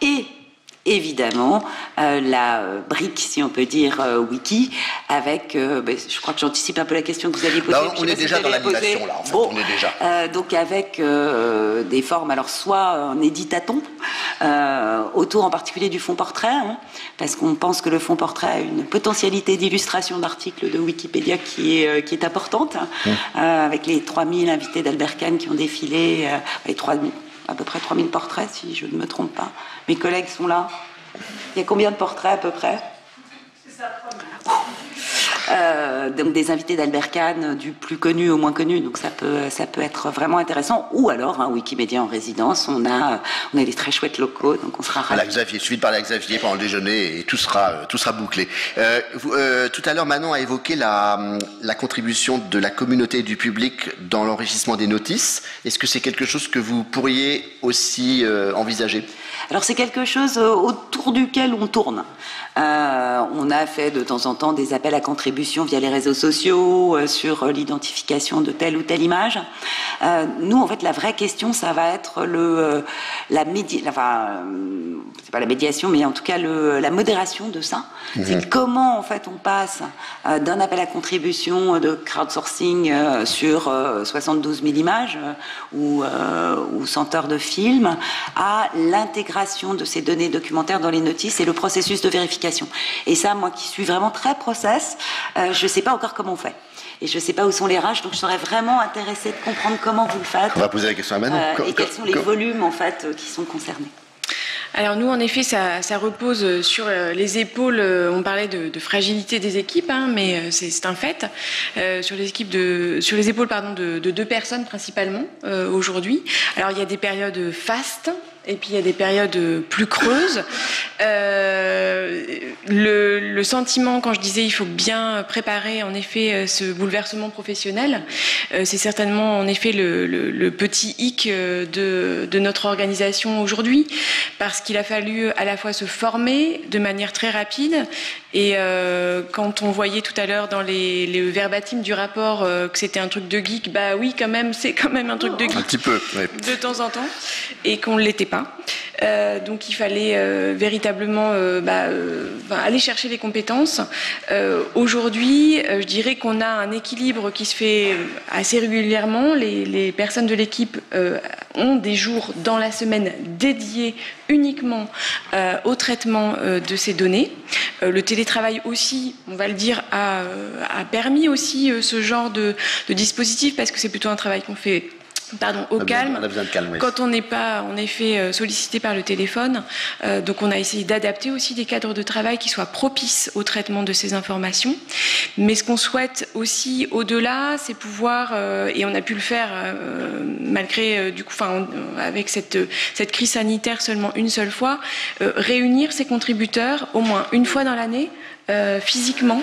et évidemment euh, la euh, brique, si on peut dire, euh, wiki, avec, euh, ben, je crois que j'anticipe un peu la question que vous aviez posée. Là, on est déjà dans l'animation, là, en fait, bon, on est déjà. Euh, donc avec euh, des formes, alors soit en éditaton, euh, autour en particulier du fond portrait, hein, parce qu'on pense que le fond portrait a une potentialité d'illustration d'articles de Wikipédia qui est, euh, qui est importante, mmh. euh, avec les trois mille invités d'Albert Kahn qui ont défilé, euh, les trois mille à peu près trois mille portraits, si je ne me trompe pas. Mes collègues sont là. Il y a combien de portraits, à peu près? C'est ça, euh, donc des invités d'Albert Kahn, du plus connu au moins connu, donc ça peut, ça peut être vraiment intéressant. Ou alors, un hein, Wikimédia en résidence, on a, on a des très chouettes locaux, donc on sera ravis. À la Xavier, suivi par la Xavier pendant le déjeuner, et tout sera, tout sera bouclé. Euh, vous, euh, tout à l'heure, Manon a évoqué la, la contribution de la communauté et du public dans l'enrichissement des notices. Est-ce que c'est quelque chose que vous pourriez aussi euh, envisager? Alors c'est quelque chose autour duquel on tourne. Euh, on a fait de temps en temps des appels à contribution via les réseaux sociaux euh, sur l'identification de telle ou telle image. Euh, nous, en fait, la vraie question, ça va être le, euh, la médi- enfin, euh, c'est pas la médiation, mais en tout cas le, la modération de ça. Mmh. C'est comment, en fait, on passe euh, d'un appel à contribution de crowdsourcing euh, sur euh, soixante-douze mille images euh, ou, euh, ou cent heures de film à l'intégration de ces données documentaires dans les notices et le processus de vérification. Et ça, moi qui suis vraiment très process, euh, je ne sais pas encore comment on fait. Et je ne sais pas où sont les râches, donc je serais vraiment intéressée de comprendre comment vous le faites. On va poser la question à Manon. Euh, et quels sont les volumes, en fait, qui sont concernés. Alors nous, en effet, ça, ça repose sur les épaules. On parlait de, de fragilité des équipes, hein, mais c'est un fait. Euh, sur les équipes de, sur les épaules, pardon, de, de deux personnes principalement euh, aujourd'hui. Alors il y a des périodes fastes. Et puis il y a des périodes plus creuses. Euh, le, le sentiment, quand je disais il faut bien préparer en effet ce bouleversement professionnel, euh, c'est certainement en effet le, le, le petit hic de, de notre organisation aujourd'hui, parce qu'il a fallu à la fois se former de manière très rapide. Et euh, quand on voyait tout à l'heure dans les, les verbatim du rapport euh, que c'était un truc de geek, bah oui, quand même, c'est quand même un truc de geek. Un petit peu, oui. De temps en temps, et qu'on ne l'était pas. Euh, donc il fallait euh, véritablement euh, bah, euh, aller chercher les compétences. Euh, Aujourd'hui, euh, je dirais qu'on a un équilibre qui se fait assez régulièrement. Les, les personnes de l'équipe euh, ont des jours dans la semaine dédiés uniquement euh, au traitement euh, de ces données. Euh, le télétravail aussi, on va le dire, a, a permis aussi euh, ce genre de, de dispositif, parce que c'est plutôt un travail qu'on fait Pardon, au calme, on a besoin de calme, oui. Quand on n'est pas en effet sollicité par le téléphone. Euh, donc on a essayé d'adapter aussi des cadres de travail qui soient propices au traitement de ces informations. Mais ce qu'on souhaite aussi au-delà, c'est pouvoir, euh, et on a pu le faire euh, malgré, euh, du coup, enfin, avec cette, cette crise sanitaire seulement une seule fois, euh, réunir ces contributeurs au moins une fois dans l'année, Euh, physiquement,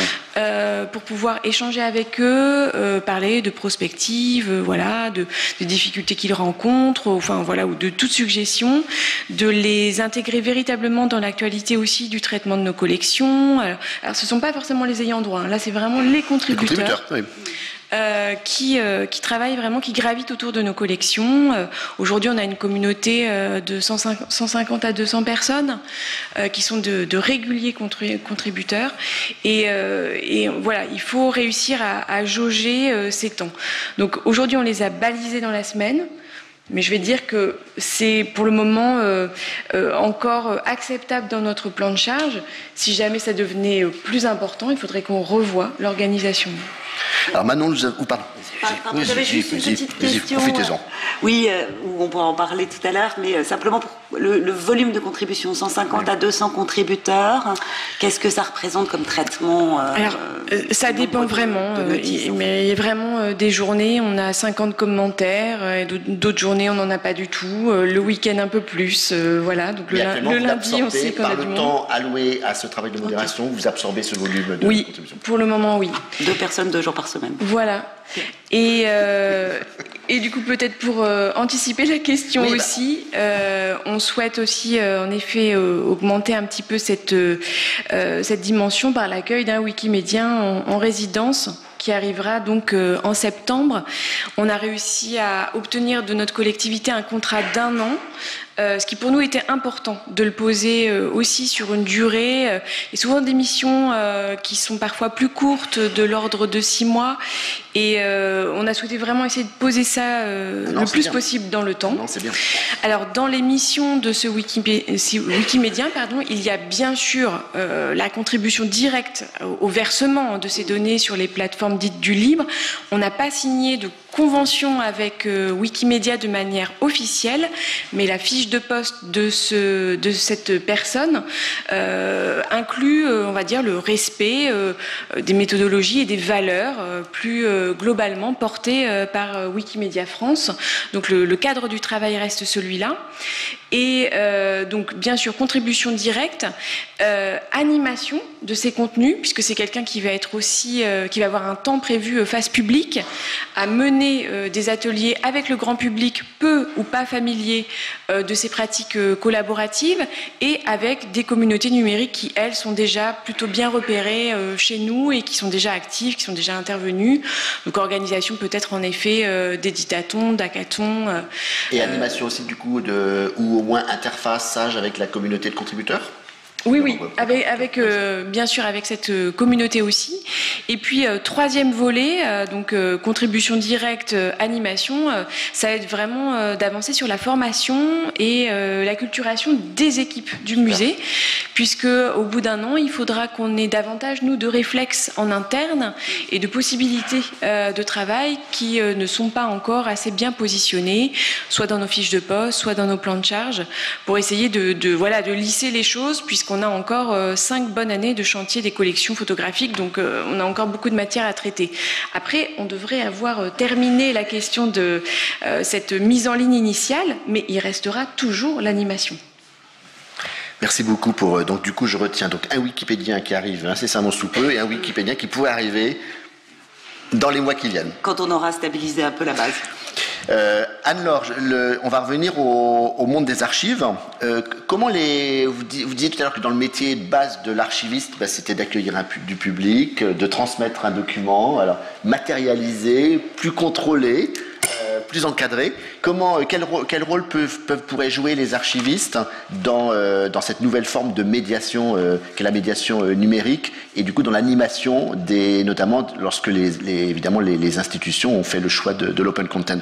euh, pour pouvoir échanger avec eux, euh, parler de prospectives, euh, voilà, de, de difficultés qu'ils rencontrent, enfin voilà, ou de toute suggestion, de les intégrer véritablement dans l'actualité aussi du traitement de nos collections. Alors, alors ce ne sont pas forcément les ayants droit, hein. Là c'est vraiment les contributeurs. Les contributeurs, oui. Euh, qui, euh, qui travaillent vraiment, qui gravitent autour de nos collections. Euh, Aujourd'hui, on a une communauté euh, de cent cinquante à deux cents personnes euh, qui sont de, de réguliers contributeurs. Et, euh, et voilà, il faut réussir à, à jauger euh, ces temps. Donc aujourd'hui, on les a balisés dans la semaine. Mais je vais dire que c'est pour le moment euh, euh, encore acceptable dans notre plan de charge. Si jamais ça devenait plus important, il faudrait qu'on revoie l'organisation. Alors Manon, nous avons... pardon. Pardon, j'avais juste une petite question. Profitez-en. Oui, euh, on pourra en parler tout à l'heure, mais euh, simplement pour le, le volume de contribution, cent cinquante à deux cents contributeurs, qu'est-ce que ça représente comme traitement euh, Alors, euh, ça dépend vraiment, de notices, euh, mais il y a vraiment euh, des journées, on a cinquante commentaires, euh, et d'autres journées, on n'en a pas du tout. Euh, le week-end, un peu plus, euh, voilà. Donc le, le lundi, on sait qu'on a du monde. Par le temps alloué à ce travail de modération, okay. Vous absorbez ce volume de oui, contribution. Pour le moment, oui. Deux personnes, deux jours par semaine. Voilà. Et, euh, et du coup, peut-être pour euh, anticiper la question oui, aussi, bah. euh, on souhaite aussi, euh, en effet, euh, augmenter un petit peu cette, euh, cette dimension par l'accueil d'un Wikimédien en, en résidence qui arrivera donc euh, en septembre. On a réussi à obtenir de notre collectivité un contrat d'un an euh, ce qui pour nous était important de le poser euh, aussi sur une durée, euh, et souvent des missions euh, qui sont parfois plus courtes, de l'ordre de six mois, et euh, on a souhaité vraiment essayer de poser ça euh, non, le plus bien. possible dans le temps. Non, c'est bien. Alors dans les missions de ce Wikimédien, pardon, il y a bien sûr euh, la contribution directe au, au versement de ces données sur les plateformes dites du libre. On n'a pas signé de convention avec euh, Wikimedia de manière officielle, mais la fiche de poste de, ce, de cette personne euh, inclut, euh, on va dire, le respect euh, des méthodologies et des valeurs euh, plus euh, globalement portées euh, par euh, Wikimedia France. Donc le, le cadre du travail reste celui-là. Et euh, donc, bien sûr, contribution directe, euh, animation de ces contenus, puisque c'est quelqu'un qui va être aussi, euh, qui va avoir un temps prévu euh, face publique, à mener euh, des ateliers avec le grand public, peu ou pas familier euh, de ces pratiques euh, collaboratives, et avec des communautés numériques qui, elles, sont déjà plutôt bien repérées euh, chez nous et qui sont déjà actives, qui sont déjà intervenues. Donc, organisation peut-être en effet euh, d'éditatons, d'hackathons. Euh, et animation aussi, du coup, de, ou au moins interface sage avec la communauté de contributeurs? Oui, oui, avec, avec euh, bien sûr avec cette euh, communauté aussi. Et puis euh, troisième volet, euh, donc euh, contribution directe, euh, animation, euh, ça va être vraiment euh, d'avancer sur la formation et euh, la culturation des équipes du musée, puisque au bout d'un an, il faudra qu'on ait davantage nous de réflexes en interne et de possibilités euh, de travail qui euh, ne sont pas encore assez bien positionnés, soit dans nos fiches de poste, soit dans nos plans de charge, pour essayer de, de voilà de lisser les choses, puisqu'on On a encore euh, cinq bonnes années de chantier des collections photographiques, donc euh, on a encore beaucoup de matière à traiter. Après, on devrait avoir euh, terminé la question de euh, cette mise en ligne initiale, mais il restera toujours l'animation. Merci beaucoup pour... Euh, donc du coup, je retiens donc un Wikipédien qui arrive incessamment sous peu et un Wikipédien qui pourrait arriver dans les mois qui viennent. Quand on aura stabilisé un peu la base. Euh, Anne-Laure, le, on va revenir au, au monde des archives. Euh, comment les, vous, vous disiez tout à l'heure que dans le métier de base de l'archiviste, bah, c'était d'accueillir un, du public, de transmettre un document, alors matérialisé, plus contrôlé, euh, plus encadré. Comment, quel, quel rôle peuvent, peuvent pourraient jouer les archivistes dans, euh, dans cette nouvelle forme de médiation, euh, qu'est la médiation euh, numérique, et du coup dans l'animation, des, notamment lorsque les, les, évidemment les, les institutions ont fait le choix de, de l'open content.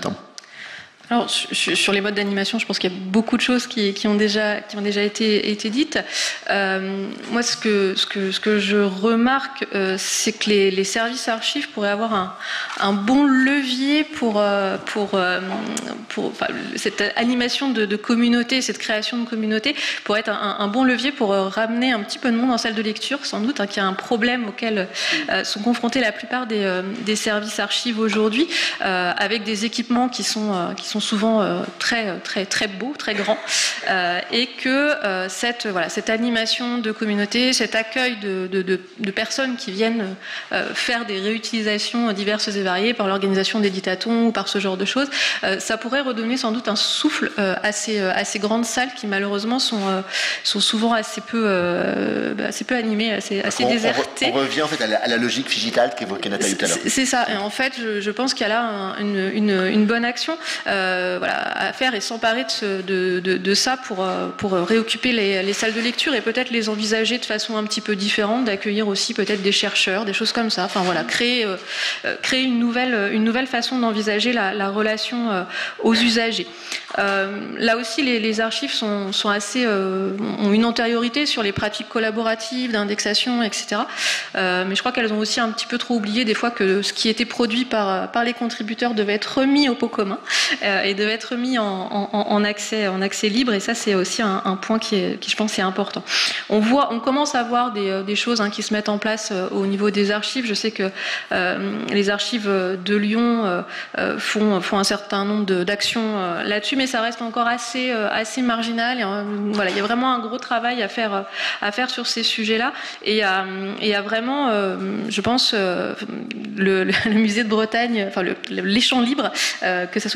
Alors, sur les modes d'animation, je pense qu'il y a beaucoup de choses qui, qui, ont, déjà, qui ont déjà été, été dites. Euh, moi, ce que, ce, que, ce que je remarque, euh, c'est que les, les services archives pourraient avoir un, un bon levier pour, euh, pour, euh, pour enfin, cette animation de, de communauté, cette création de communauté, pourrait être un, un bon levier pour ramener un petit peu de monde en salle de lecture, sans doute, hein, qu'il y a un problème auquel euh, sont confrontés la plupart des, euh, des services archives aujourd'hui, euh, avec des équipements qui sont, euh, qui sont sont souvent euh, très très très beaux, très grands, euh, et que euh, cette voilà cette animation de communauté, cet accueil de, de, de, de personnes qui viennent euh, faire des réutilisations diverses et variées par l'organisation d'éditatons ou par ce genre de choses, euh, ça pourrait redonner sans doute un souffle euh, à ces à ces grandes salles qui malheureusement sont euh, sont souvent assez peu euh, assez peu animées, assez assez on, désertées. On, re, on revient en fait à la, à la logique digitale qu'évoquait Nathalie tout à l'heure. C'est ça. Et en fait, je, je pense qu'il y a là un, une, une, une bonne action. Euh, Euh, voilà, à faire et s'emparer de, ce, de, de, de ça pour, pour réoccuper les, les salles de lecture et peut-être les envisager de façon un petit peu différente, d'accueillir aussi peut-être des chercheurs, des choses comme ça. Enfin voilà, créer, euh, créer une, nouvelle, une nouvelle façon d'envisager la, la relation euh, aux usagers. Euh, là aussi, les, les archives sont, sont assez, euh, ont une antériorité sur les pratiques collaboratives, d'indexation, et cetera. Euh, mais je crois qu'elles ont aussi un petit peu trop oublié des fois que ce qui était produit par, par les contributeurs devait être remis au pot commun euh, et devait être mis en, en, en, accès, en accès libre. Et ça, c'est aussi un, un point qui, est, qui, je pense, est important. On voit, on commence à voir des, des choses hein, qui se mettent en place euh, au niveau des archives. Je sais que euh, les archives de Lyon euh, font, font un certain nombre d'actions euh, là-dessus, mais ça reste encore assez, euh, assez marginal. Et, euh, voilà, il y a vraiment un gros travail à faire, à faire sur ces sujets-là. Et il y a vraiment, euh, je pense, euh, le, le musée de Bretagne, enfin le, les champs libres, euh, que ce soit les musées ou la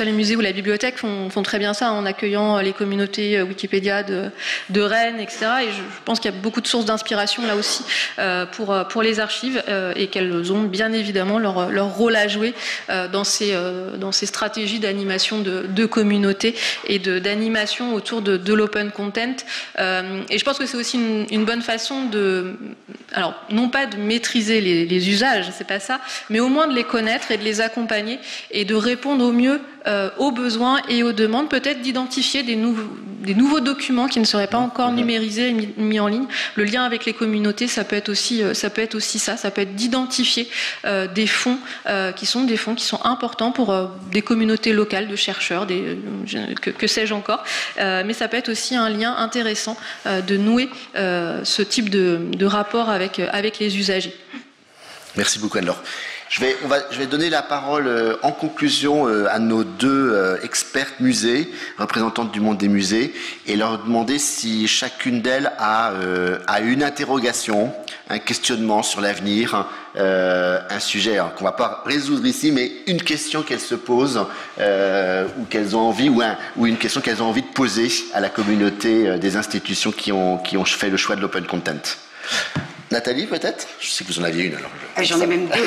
la bibliothèque font, font très bien ça en accueillant les communautés Wikipédia de, de Rennes, et cetera. Et je, je pense qu'il y a beaucoup de sources d'inspiration là aussi euh, pour, pour les archives euh, et qu'elles ont bien évidemment leur, leur rôle à jouer euh, dans, ces, euh, dans ces stratégies d'animation de, de communautés et d'animation autour de, de l'open content. Euh, et je pense que c'est aussi une, une bonne façon de, alors non pas de maîtriser les, les usages, c'est pas ça, mais au moins de les connaître et de les accompagner et de répondre au mieux euh, aux besoins et aux demandes, peut-être d'identifier des nouveaux, des nouveaux documents qui ne seraient pas encore numérisés et mis, mis en ligne. Le lien avec les communautés, ça peut être aussi, ça peut être aussi ça, ça peut être d'identifier euh, des fonds euh, qui sont des fonds qui sont importants pour euh, des communautés locales de chercheurs, des, euh, que, que sais-je encore, euh, mais ça peut être aussi un lien intéressant euh, de nouer euh, ce type de, de rapport avec, avec les usagers. Merci beaucoup Anne-Laure. Je vais, on va, je vais donner la parole euh, en conclusion euh, à nos deux euh, expertes musées, représentantes du monde des musées, et leur demander si chacune d'elles a, euh, a une interrogation, un questionnement sur l'avenir, euh, un sujet hein, qu'on ne va pas résoudre ici, mais une question qu'elles se posent euh, ou qu'elles ont envie, ou, un, ou une question qu'elles ont envie de poser à la communauté euh, des institutions qui ont, qui ont fait le choix de l'open content. Nathalie, peut-être? Je sais que vous en aviez une alors. J'en ai même deux.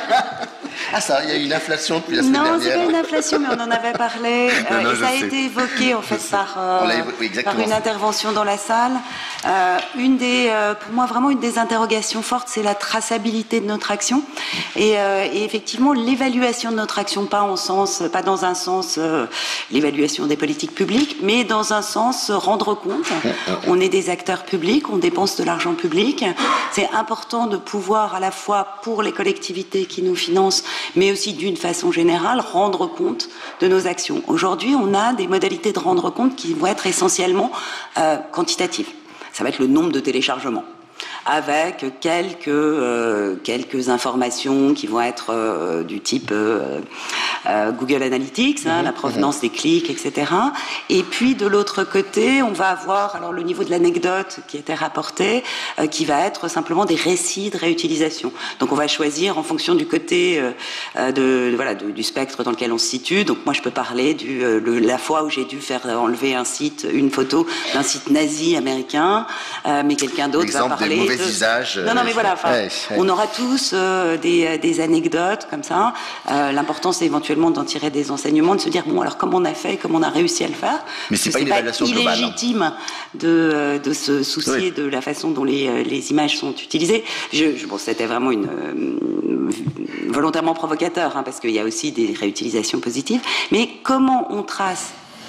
Ah ça, il y a eu une inflation depuis la semaine non, dernière. Non, c'est pas une inflation, mais on en avait parlé. non, non, euh, et ça a sais. été évoqué en fait par, euh, oui, par une intervention dans la salle. Euh, une des, euh, pour moi, vraiment une des interrogations fortes, c'est la traçabilité de notre action. Et, euh, et effectivement, l'évaluation de notre action, pas en sens, pas dans un sens euh, l'évaluation des politiques publiques, mais dans un sens rendre compte. On est des acteurs publics, on dépense de l'argent public. C'est important de pouvoir, à la fois pour les collectivités qui nous financent, mais aussi d'une façon générale, rendre compte de nos actions. Aujourd'hui, on a des modalités de rendre compte qui vont être essentiellement euh, quantitatives. Ça va être le nombre de téléchargements, avec quelques, euh, quelques informations qui vont être euh, du type euh, euh, Google Analytics, hein, mmh, la provenance mmh. des clics, et cetera. Et puis de l'autre côté, on va avoir alors le niveau de l'anecdote qui était rapporté, euh, qui va être simplement des récits de réutilisation. Donc on va choisir en fonction du côté euh, de, voilà, de, du spectre dans lequel on se situe. Donc moi je peux parler de euh, la fois où j'ai dû faire enlever un site, une photo d'un site nazi américain, euh, mais quelqu'un d'autre va parler des mauvais de... usages. Non, non, mais voilà. Ouais, ouais. On aura tous euh, des, des anecdotes comme ça. Euh, L'important, c'est éventuellement d'en tirer des enseignements, de se dire bon, alors comment on a fait, comment on a réussi à le faire. Mais c'est pas une évaluation globale. C'est illégitime de, de se soucier oui. de la façon dont les, les images sont utilisées. Je, je, bon, c'était vraiment une euh, volontairement provocateur, hein, parce qu'il y a aussi des réutilisations positives. Mais comment on trace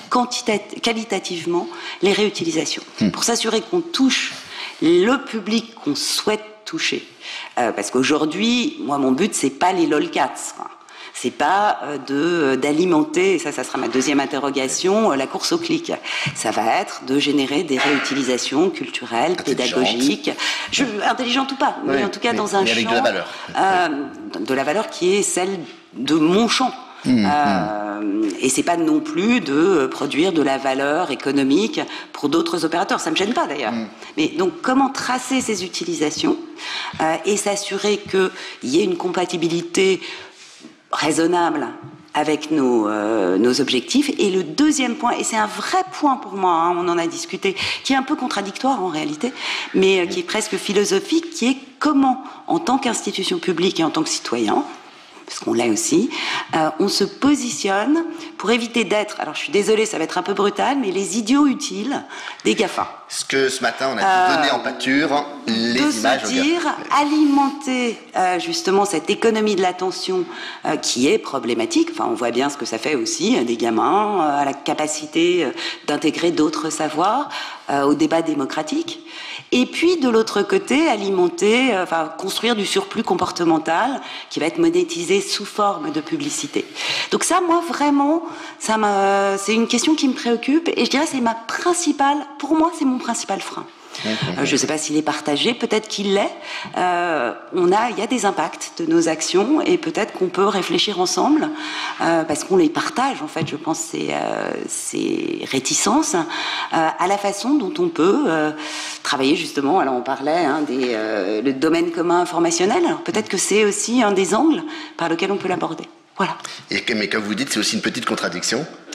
qualitativement les réutilisations hmm. pour s'assurer qu'on touche le public qu'on souhaite toucher. Euh, parce qu'aujourd'hui, moi, mon but, c'est pas les lolcats. Quoi. C'est pas euh, de d'alimenter, et ça, ça sera ma deuxième interrogation, euh, la course au clic. Ça va être de générer des réutilisations culturelles, pédagogiques, je, intelligentes ou pas, oui, mais en tout cas mais, dans un mais avec champ de la valeur, euh, de la valeur qui est celle de mon champ. Mmh, euh, mmh. Et c'est pas non plus de produire de la valeur économique pour d'autres opérateurs, ça me gêne pas d'ailleurs. Mmh. Mais donc comment tracer ces utilisations euh, et s'assurer qu'il y ait une compatibilité raisonnable avec nos, euh, nos objectifs. Et le deuxième point, et c'est un vrai point pour moi, hein, on en a discuté, qui est un peu contradictoire en réalité, mais euh, qui est presque philosophique, qui est comment, en tant qu'institution publique et en tant que citoyen, parce qu'on l'est aussi, euh, on se positionne pour éviter d'être, alors je suis désolée, ça va être un peu brutal, mais les idiots utiles des GAFA. Ce que ce matin on a euh, donné en pâture, les de images. De se dire, alimenter euh, justement cette économie de l'attention euh, qui est problématique, enfin on voit bien ce que ça fait aussi, euh, des gamins, euh, à la capacité euh, d'intégrer d'autres savoirs euh, au débat démocratique. Et puis, de l'autre côté, alimenter, euh, enfin, construire du surplus comportemental qui va être monétisé sous forme de publicité. Donc ça, moi, vraiment, ça m'a, c'est une question qui me préoccupe et je dirais c'est ma principale, pour moi, c'est mon principal frein. Euh, je ne sais pas s'il est partagé, peut-être qu'il l'est. Euh, on a, il y a des impacts de nos actions et peut-être qu'on peut réfléchir ensemble euh, parce qu'on les partage en fait. Je pense ces, euh, ces réticences euh, à la façon dont on peut euh, travailler justement. Alors on parlait hein, des euh, le domaine commun informationnel. Alors peut-être que c'est aussi un des angles par lequel on peut l'aborder. Voilà. Et mais comme vous dites, c'est aussi une petite contradiction.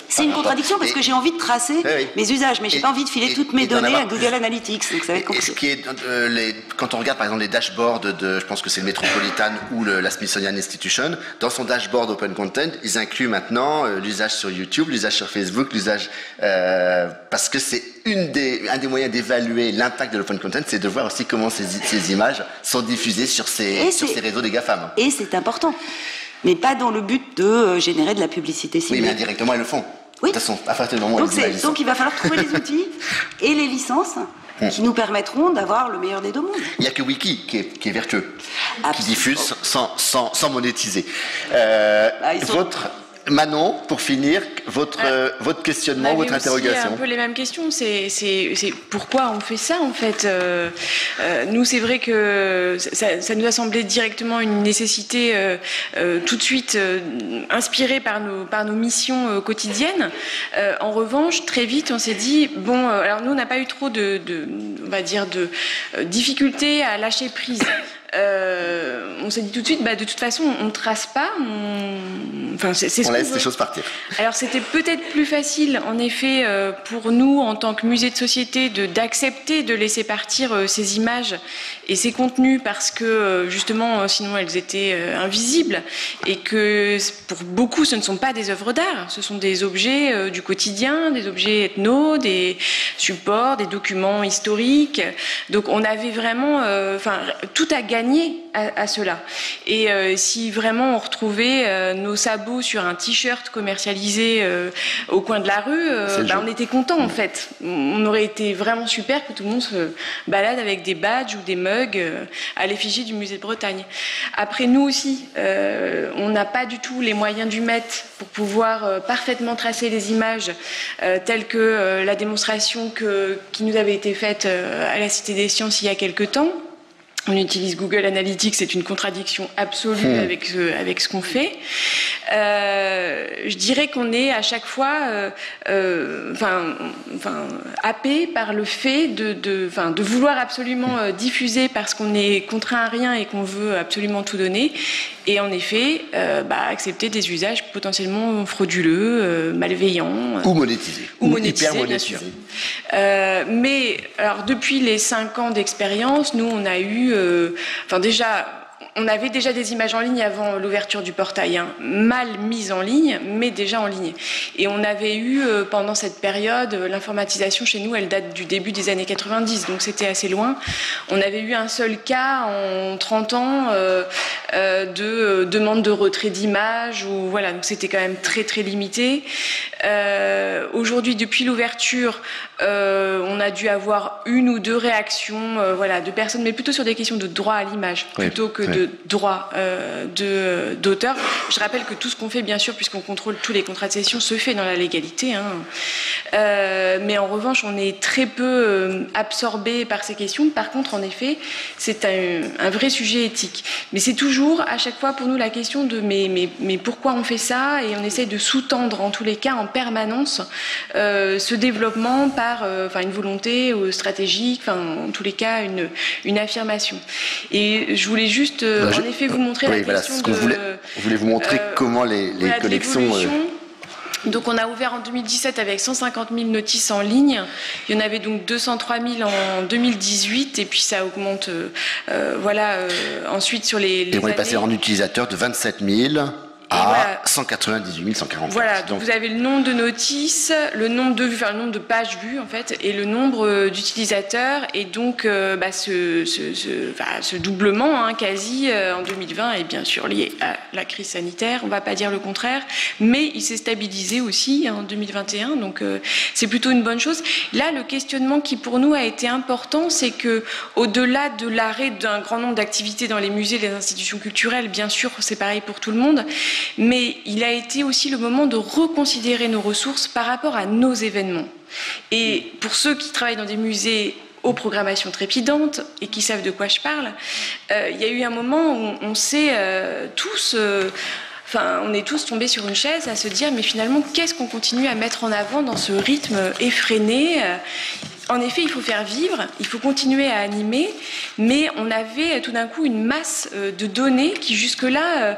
C'est une contradiction parce et, que j'ai envie de tracer oui, oui. mes usages, mais j'ai pas envie de filer et, toutes mes données avoir... à Google Analytics. Donc ça va être compliqué. Et ce qui est, euh, les, quand on regarde par exemple les dashboards de, je pense que c'est le Metropolitan ou le, la Smithsonian Institution, dans son dashboard Open Content, ils incluent maintenant euh, l'usage sur YouTube, l'usage sur Facebook, l'usage euh, parce que c'est une des, un des moyens d'évaluer l'impact de l'Open Content, c'est de voir aussi comment ces, ces images sont diffusées sur ces, sur ces réseaux des GAFAM. Et c'est important, mais pas dans le but de euh, générer de la publicité ciblée. Oui, mais indirectement ils le font. Oui. De toute façon, à partir du moment où donc, ils donc il va falloir trouver les outils et les licences hum. qui nous permettront d'avoir le meilleur des deux mondes. Il n'y a que Wiki qui est, qui est vertueux, Absolument. Qui diffuse sans, sans, sans monétiser. Euh, bah, sont... Votre... Manon, pour finir, votre, euh, votre questionnement, votre interrogation. C'est un peu les mêmes questions. C'est, c'est, c'est pourquoi on fait ça en fait. Euh, euh, nous, c'est vrai que ça, ça nous a semblé directement une nécessité euh, euh, tout de suite euh, inspirée par nos, par nos missions euh, quotidiennes. Euh, en revanche, très vite, on s'est dit bon, euh, alors nous, on n'a pas eu trop de, de, on va dire, de euh, difficultés à lâcher prise. Euh, on s'est dit tout de suite, bah, de toute façon, on ne trace pas. On, enfin, c'est, c'est on ce laisse les choses partir. Alors, c'était peut-être plus facile, en effet, euh, pour nous, en tant que musée de société, de, d'accepter de laisser partir euh, ces images et ces contenus parce que, euh, justement, euh, sinon, elles étaient euh, invisibles et que, pour beaucoup, ce ne sont pas des œuvres d'art. Ce sont des objets euh, du quotidien, des objets ethno, des supports, des documents historiques. Donc, on avait vraiment, enfin, euh, tout à gagner À, à cela. Et euh, si vraiment on retrouvait euh, nos sabots sur un t-shirt commercialisé euh, au coin de la rue, euh, bah, on était content en fait. On aurait été vraiment super que tout le monde se balade avec des badges ou des mugs euh, à l'effigie du musée de Bretagne. Après, nous aussi, euh, on n'a pas du tout les moyens du M E T pour pouvoir euh, parfaitement tracer les images euh, telles que euh, la démonstration que, qui nous avait été faite euh, à la Cité des Sciences il y a quelque temps. On utilise Google Analytics, c'est une contradiction absolue mmh. avec, ce, avec ce qu'on fait. Euh, je dirais qu'on est à chaque fois euh, euh, enfin, enfin, happé par le fait de, de, enfin, de vouloir absolument euh, diffuser parce qu'on est contraint à rien et qu'on veut absolument tout donner. Et en effet, euh, bah, accepter des usages potentiellement frauduleux, euh, malveillants. Ou monétisés. Ou, ou monétisés, hyper bien sûr. Euh, mais alors, depuis les cinq ans d'expérience, nous, on a eu... Euh, enfin, déjà... On avait déjà des images en ligne avant l'ouverture du portail, hein, mal mises en ligne, mais déjà en ligne. Et on avait eu, euh, pendant cette période, euh, l'informatisation chez nous, elle date du début des années quatre-vingt-dix, donc c'était assez loin. On avait eu un seul cas en trente ans euh, euh, de euh, demande de retrait d'images, ou voilà, donc c'était quand même très très limité. Euh, aujourd'hui, depuis l'ouverture, euh, on a dû avoir une ou deux réactions, euh, voilà, de personnes, mais plutôt sur des questions de droit à l'image, plutôt oui, que oui. de droit euh, de, d'auteur. Je rappelle que tout ce qu'on fait, bien sûr, puisqu'on contrôle tous les contrats de cession, se fait dans la légalité. Hein. Euh, mais en revanche, on est très peu euh, absorbé par ces questions. Par contre, en effet, c'est un, un vrai sujet éthique. Mais c'est toujours, à chaque fois, pour nous, la question de mais, mais, mais pourquoi on fait ça ? Et on essaye de sous-tendre, en tous les cas, en permanence, euh, ce développement par euh, une volonté euh, stratégique, en tous les cas, une, une affirmation. Et je voulais juste... Euh, bah, je... En effet, vous montrer oui, la voilà, question ce qu'on de... Voulait, on voulait vous montrer euh, comment les, les voilà, collections... Euh... Donc on a ouvert en deux mille dix-sept avec cent cinquante mille notices en ligne. Il y en avait donc deux cent trois mille en deux mille dix-huit et puis ça augmente euh, voilà, euh, ensuite sur les, les Et on est passé en utilisateur de vingt-sept mille... à voilà. cent quatre-vingt-dix-huit mille cent quarante. Voilà, donc vous avez le nombre de notices, le nombre de vues, enfin le nombre de pages vues en fait, et le nombre d'utilisateurs, et donc euh, bah, ce, ce, ce, enfin, ce doublement hein, quasi euh, en deux mille vingt est bien sûr lié à la crise sanitaire, on ne va pas dire le contraire, mais il s'est stabilisé aussi en deux mille vingt et un, donc euh, c'est plutôt une bonne chose. Là, le questionnement qui pour nous a été important, c'est que au-delà de l'arrêt d'un grand nombre d'activités dans les musées, les institutions culturelles, bien sûr, c'est pareil pour tout le monde. Mais il a été aussi le moment de reconsidérer nos ressources par rapport à nos événements. Et pour ceux qui travaillent dans des musées aux programmations trépidantes et qui savent de quoi je parle, euh, il y a eu un moment où on s'est euh, tous... Euh, Enfin, on est tous tombés sur une chaise à se dire, mais finalement, qu'est-ce qu'on continue à mettre en avant dans ce rythme effréné ? En effet, il faut faire vivre, il faut continuer à animer, mais on avait tout d'un coup une masse de données qui jusque-là,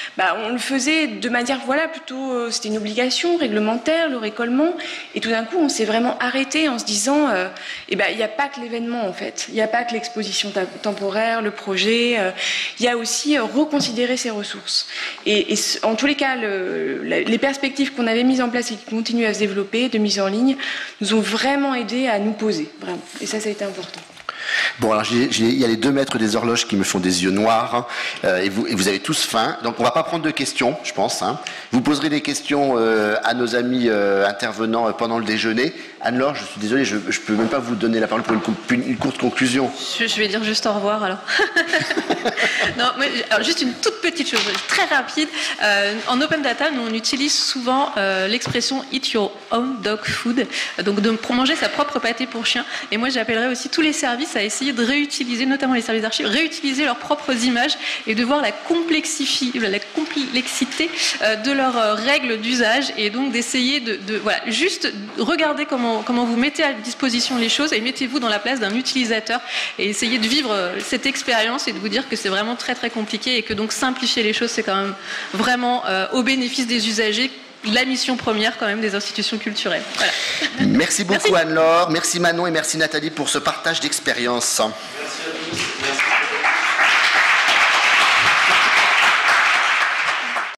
bah, on le faisait de manière, voilà, plutôt, euh, c'était une obligation réglementaire, le récollement. Et tout d'un coup, on s'est vraiment arrêté en se disant, euh, eh ben, il n'y a pas que l'événement, en fait. Il n'y a pas que l'exposition temporaire, le projet. Euh, il y a aussi euh, reconsidérer ses ressources. Et, et en tous les cas, le, la, les perspectives qu'on avait mises en place et qui continuent à se développer, de mise en ligne, nous ont vraiment aidé à nous poser, vraiment. Et ça, ça a été important. Bon, alors il y a les deux maîtres des horloges qui me font des yeux noirs, hein, euh, et, vous, et vous avez tous faim, donc on ne va pas prendre de questions, je pense. Hein. Vous poserez des questions euh, à nos amis euh, intervenants euh, pendant le déjeuner. Anne-Laure, je suis désolé, je ne peux même pas vous donner la parole pour une, une, une courte conclusion. Je, je vais dire juste au revoir alors. Non, mais, alors juste une toute petite chose, très rapide. Euh, en open data, nous on utilise souvent euh, l'expression eat your own dog food, donc de manger sa propre pâtée pour chien. Et moi j'appellerais aussi tous les services à essayer de réutiliser, notamment les services d'archives, réutiliser leurs propres images et de voir la, la complexité euh, de leurs euh, règles d'usage, et donc d'essayer de, de voilà, juste regarder comment, comment vous mettez à disposition les choses et mettez-vous dans la place d'un utilisateur et essayez de vivre euh, cette expérience et de vous dire que c'est vraiment très très compliqué et que donc simplifier les choses c'est quand même vraiment euh, au bénéfice des usagers, la mission première quand même des institutions culturelles. Voilà. Merci beaucoup Anne-Laure, merci Manon et merci Nathalie pour ce partage d'expérience. Merci à tous. Merci.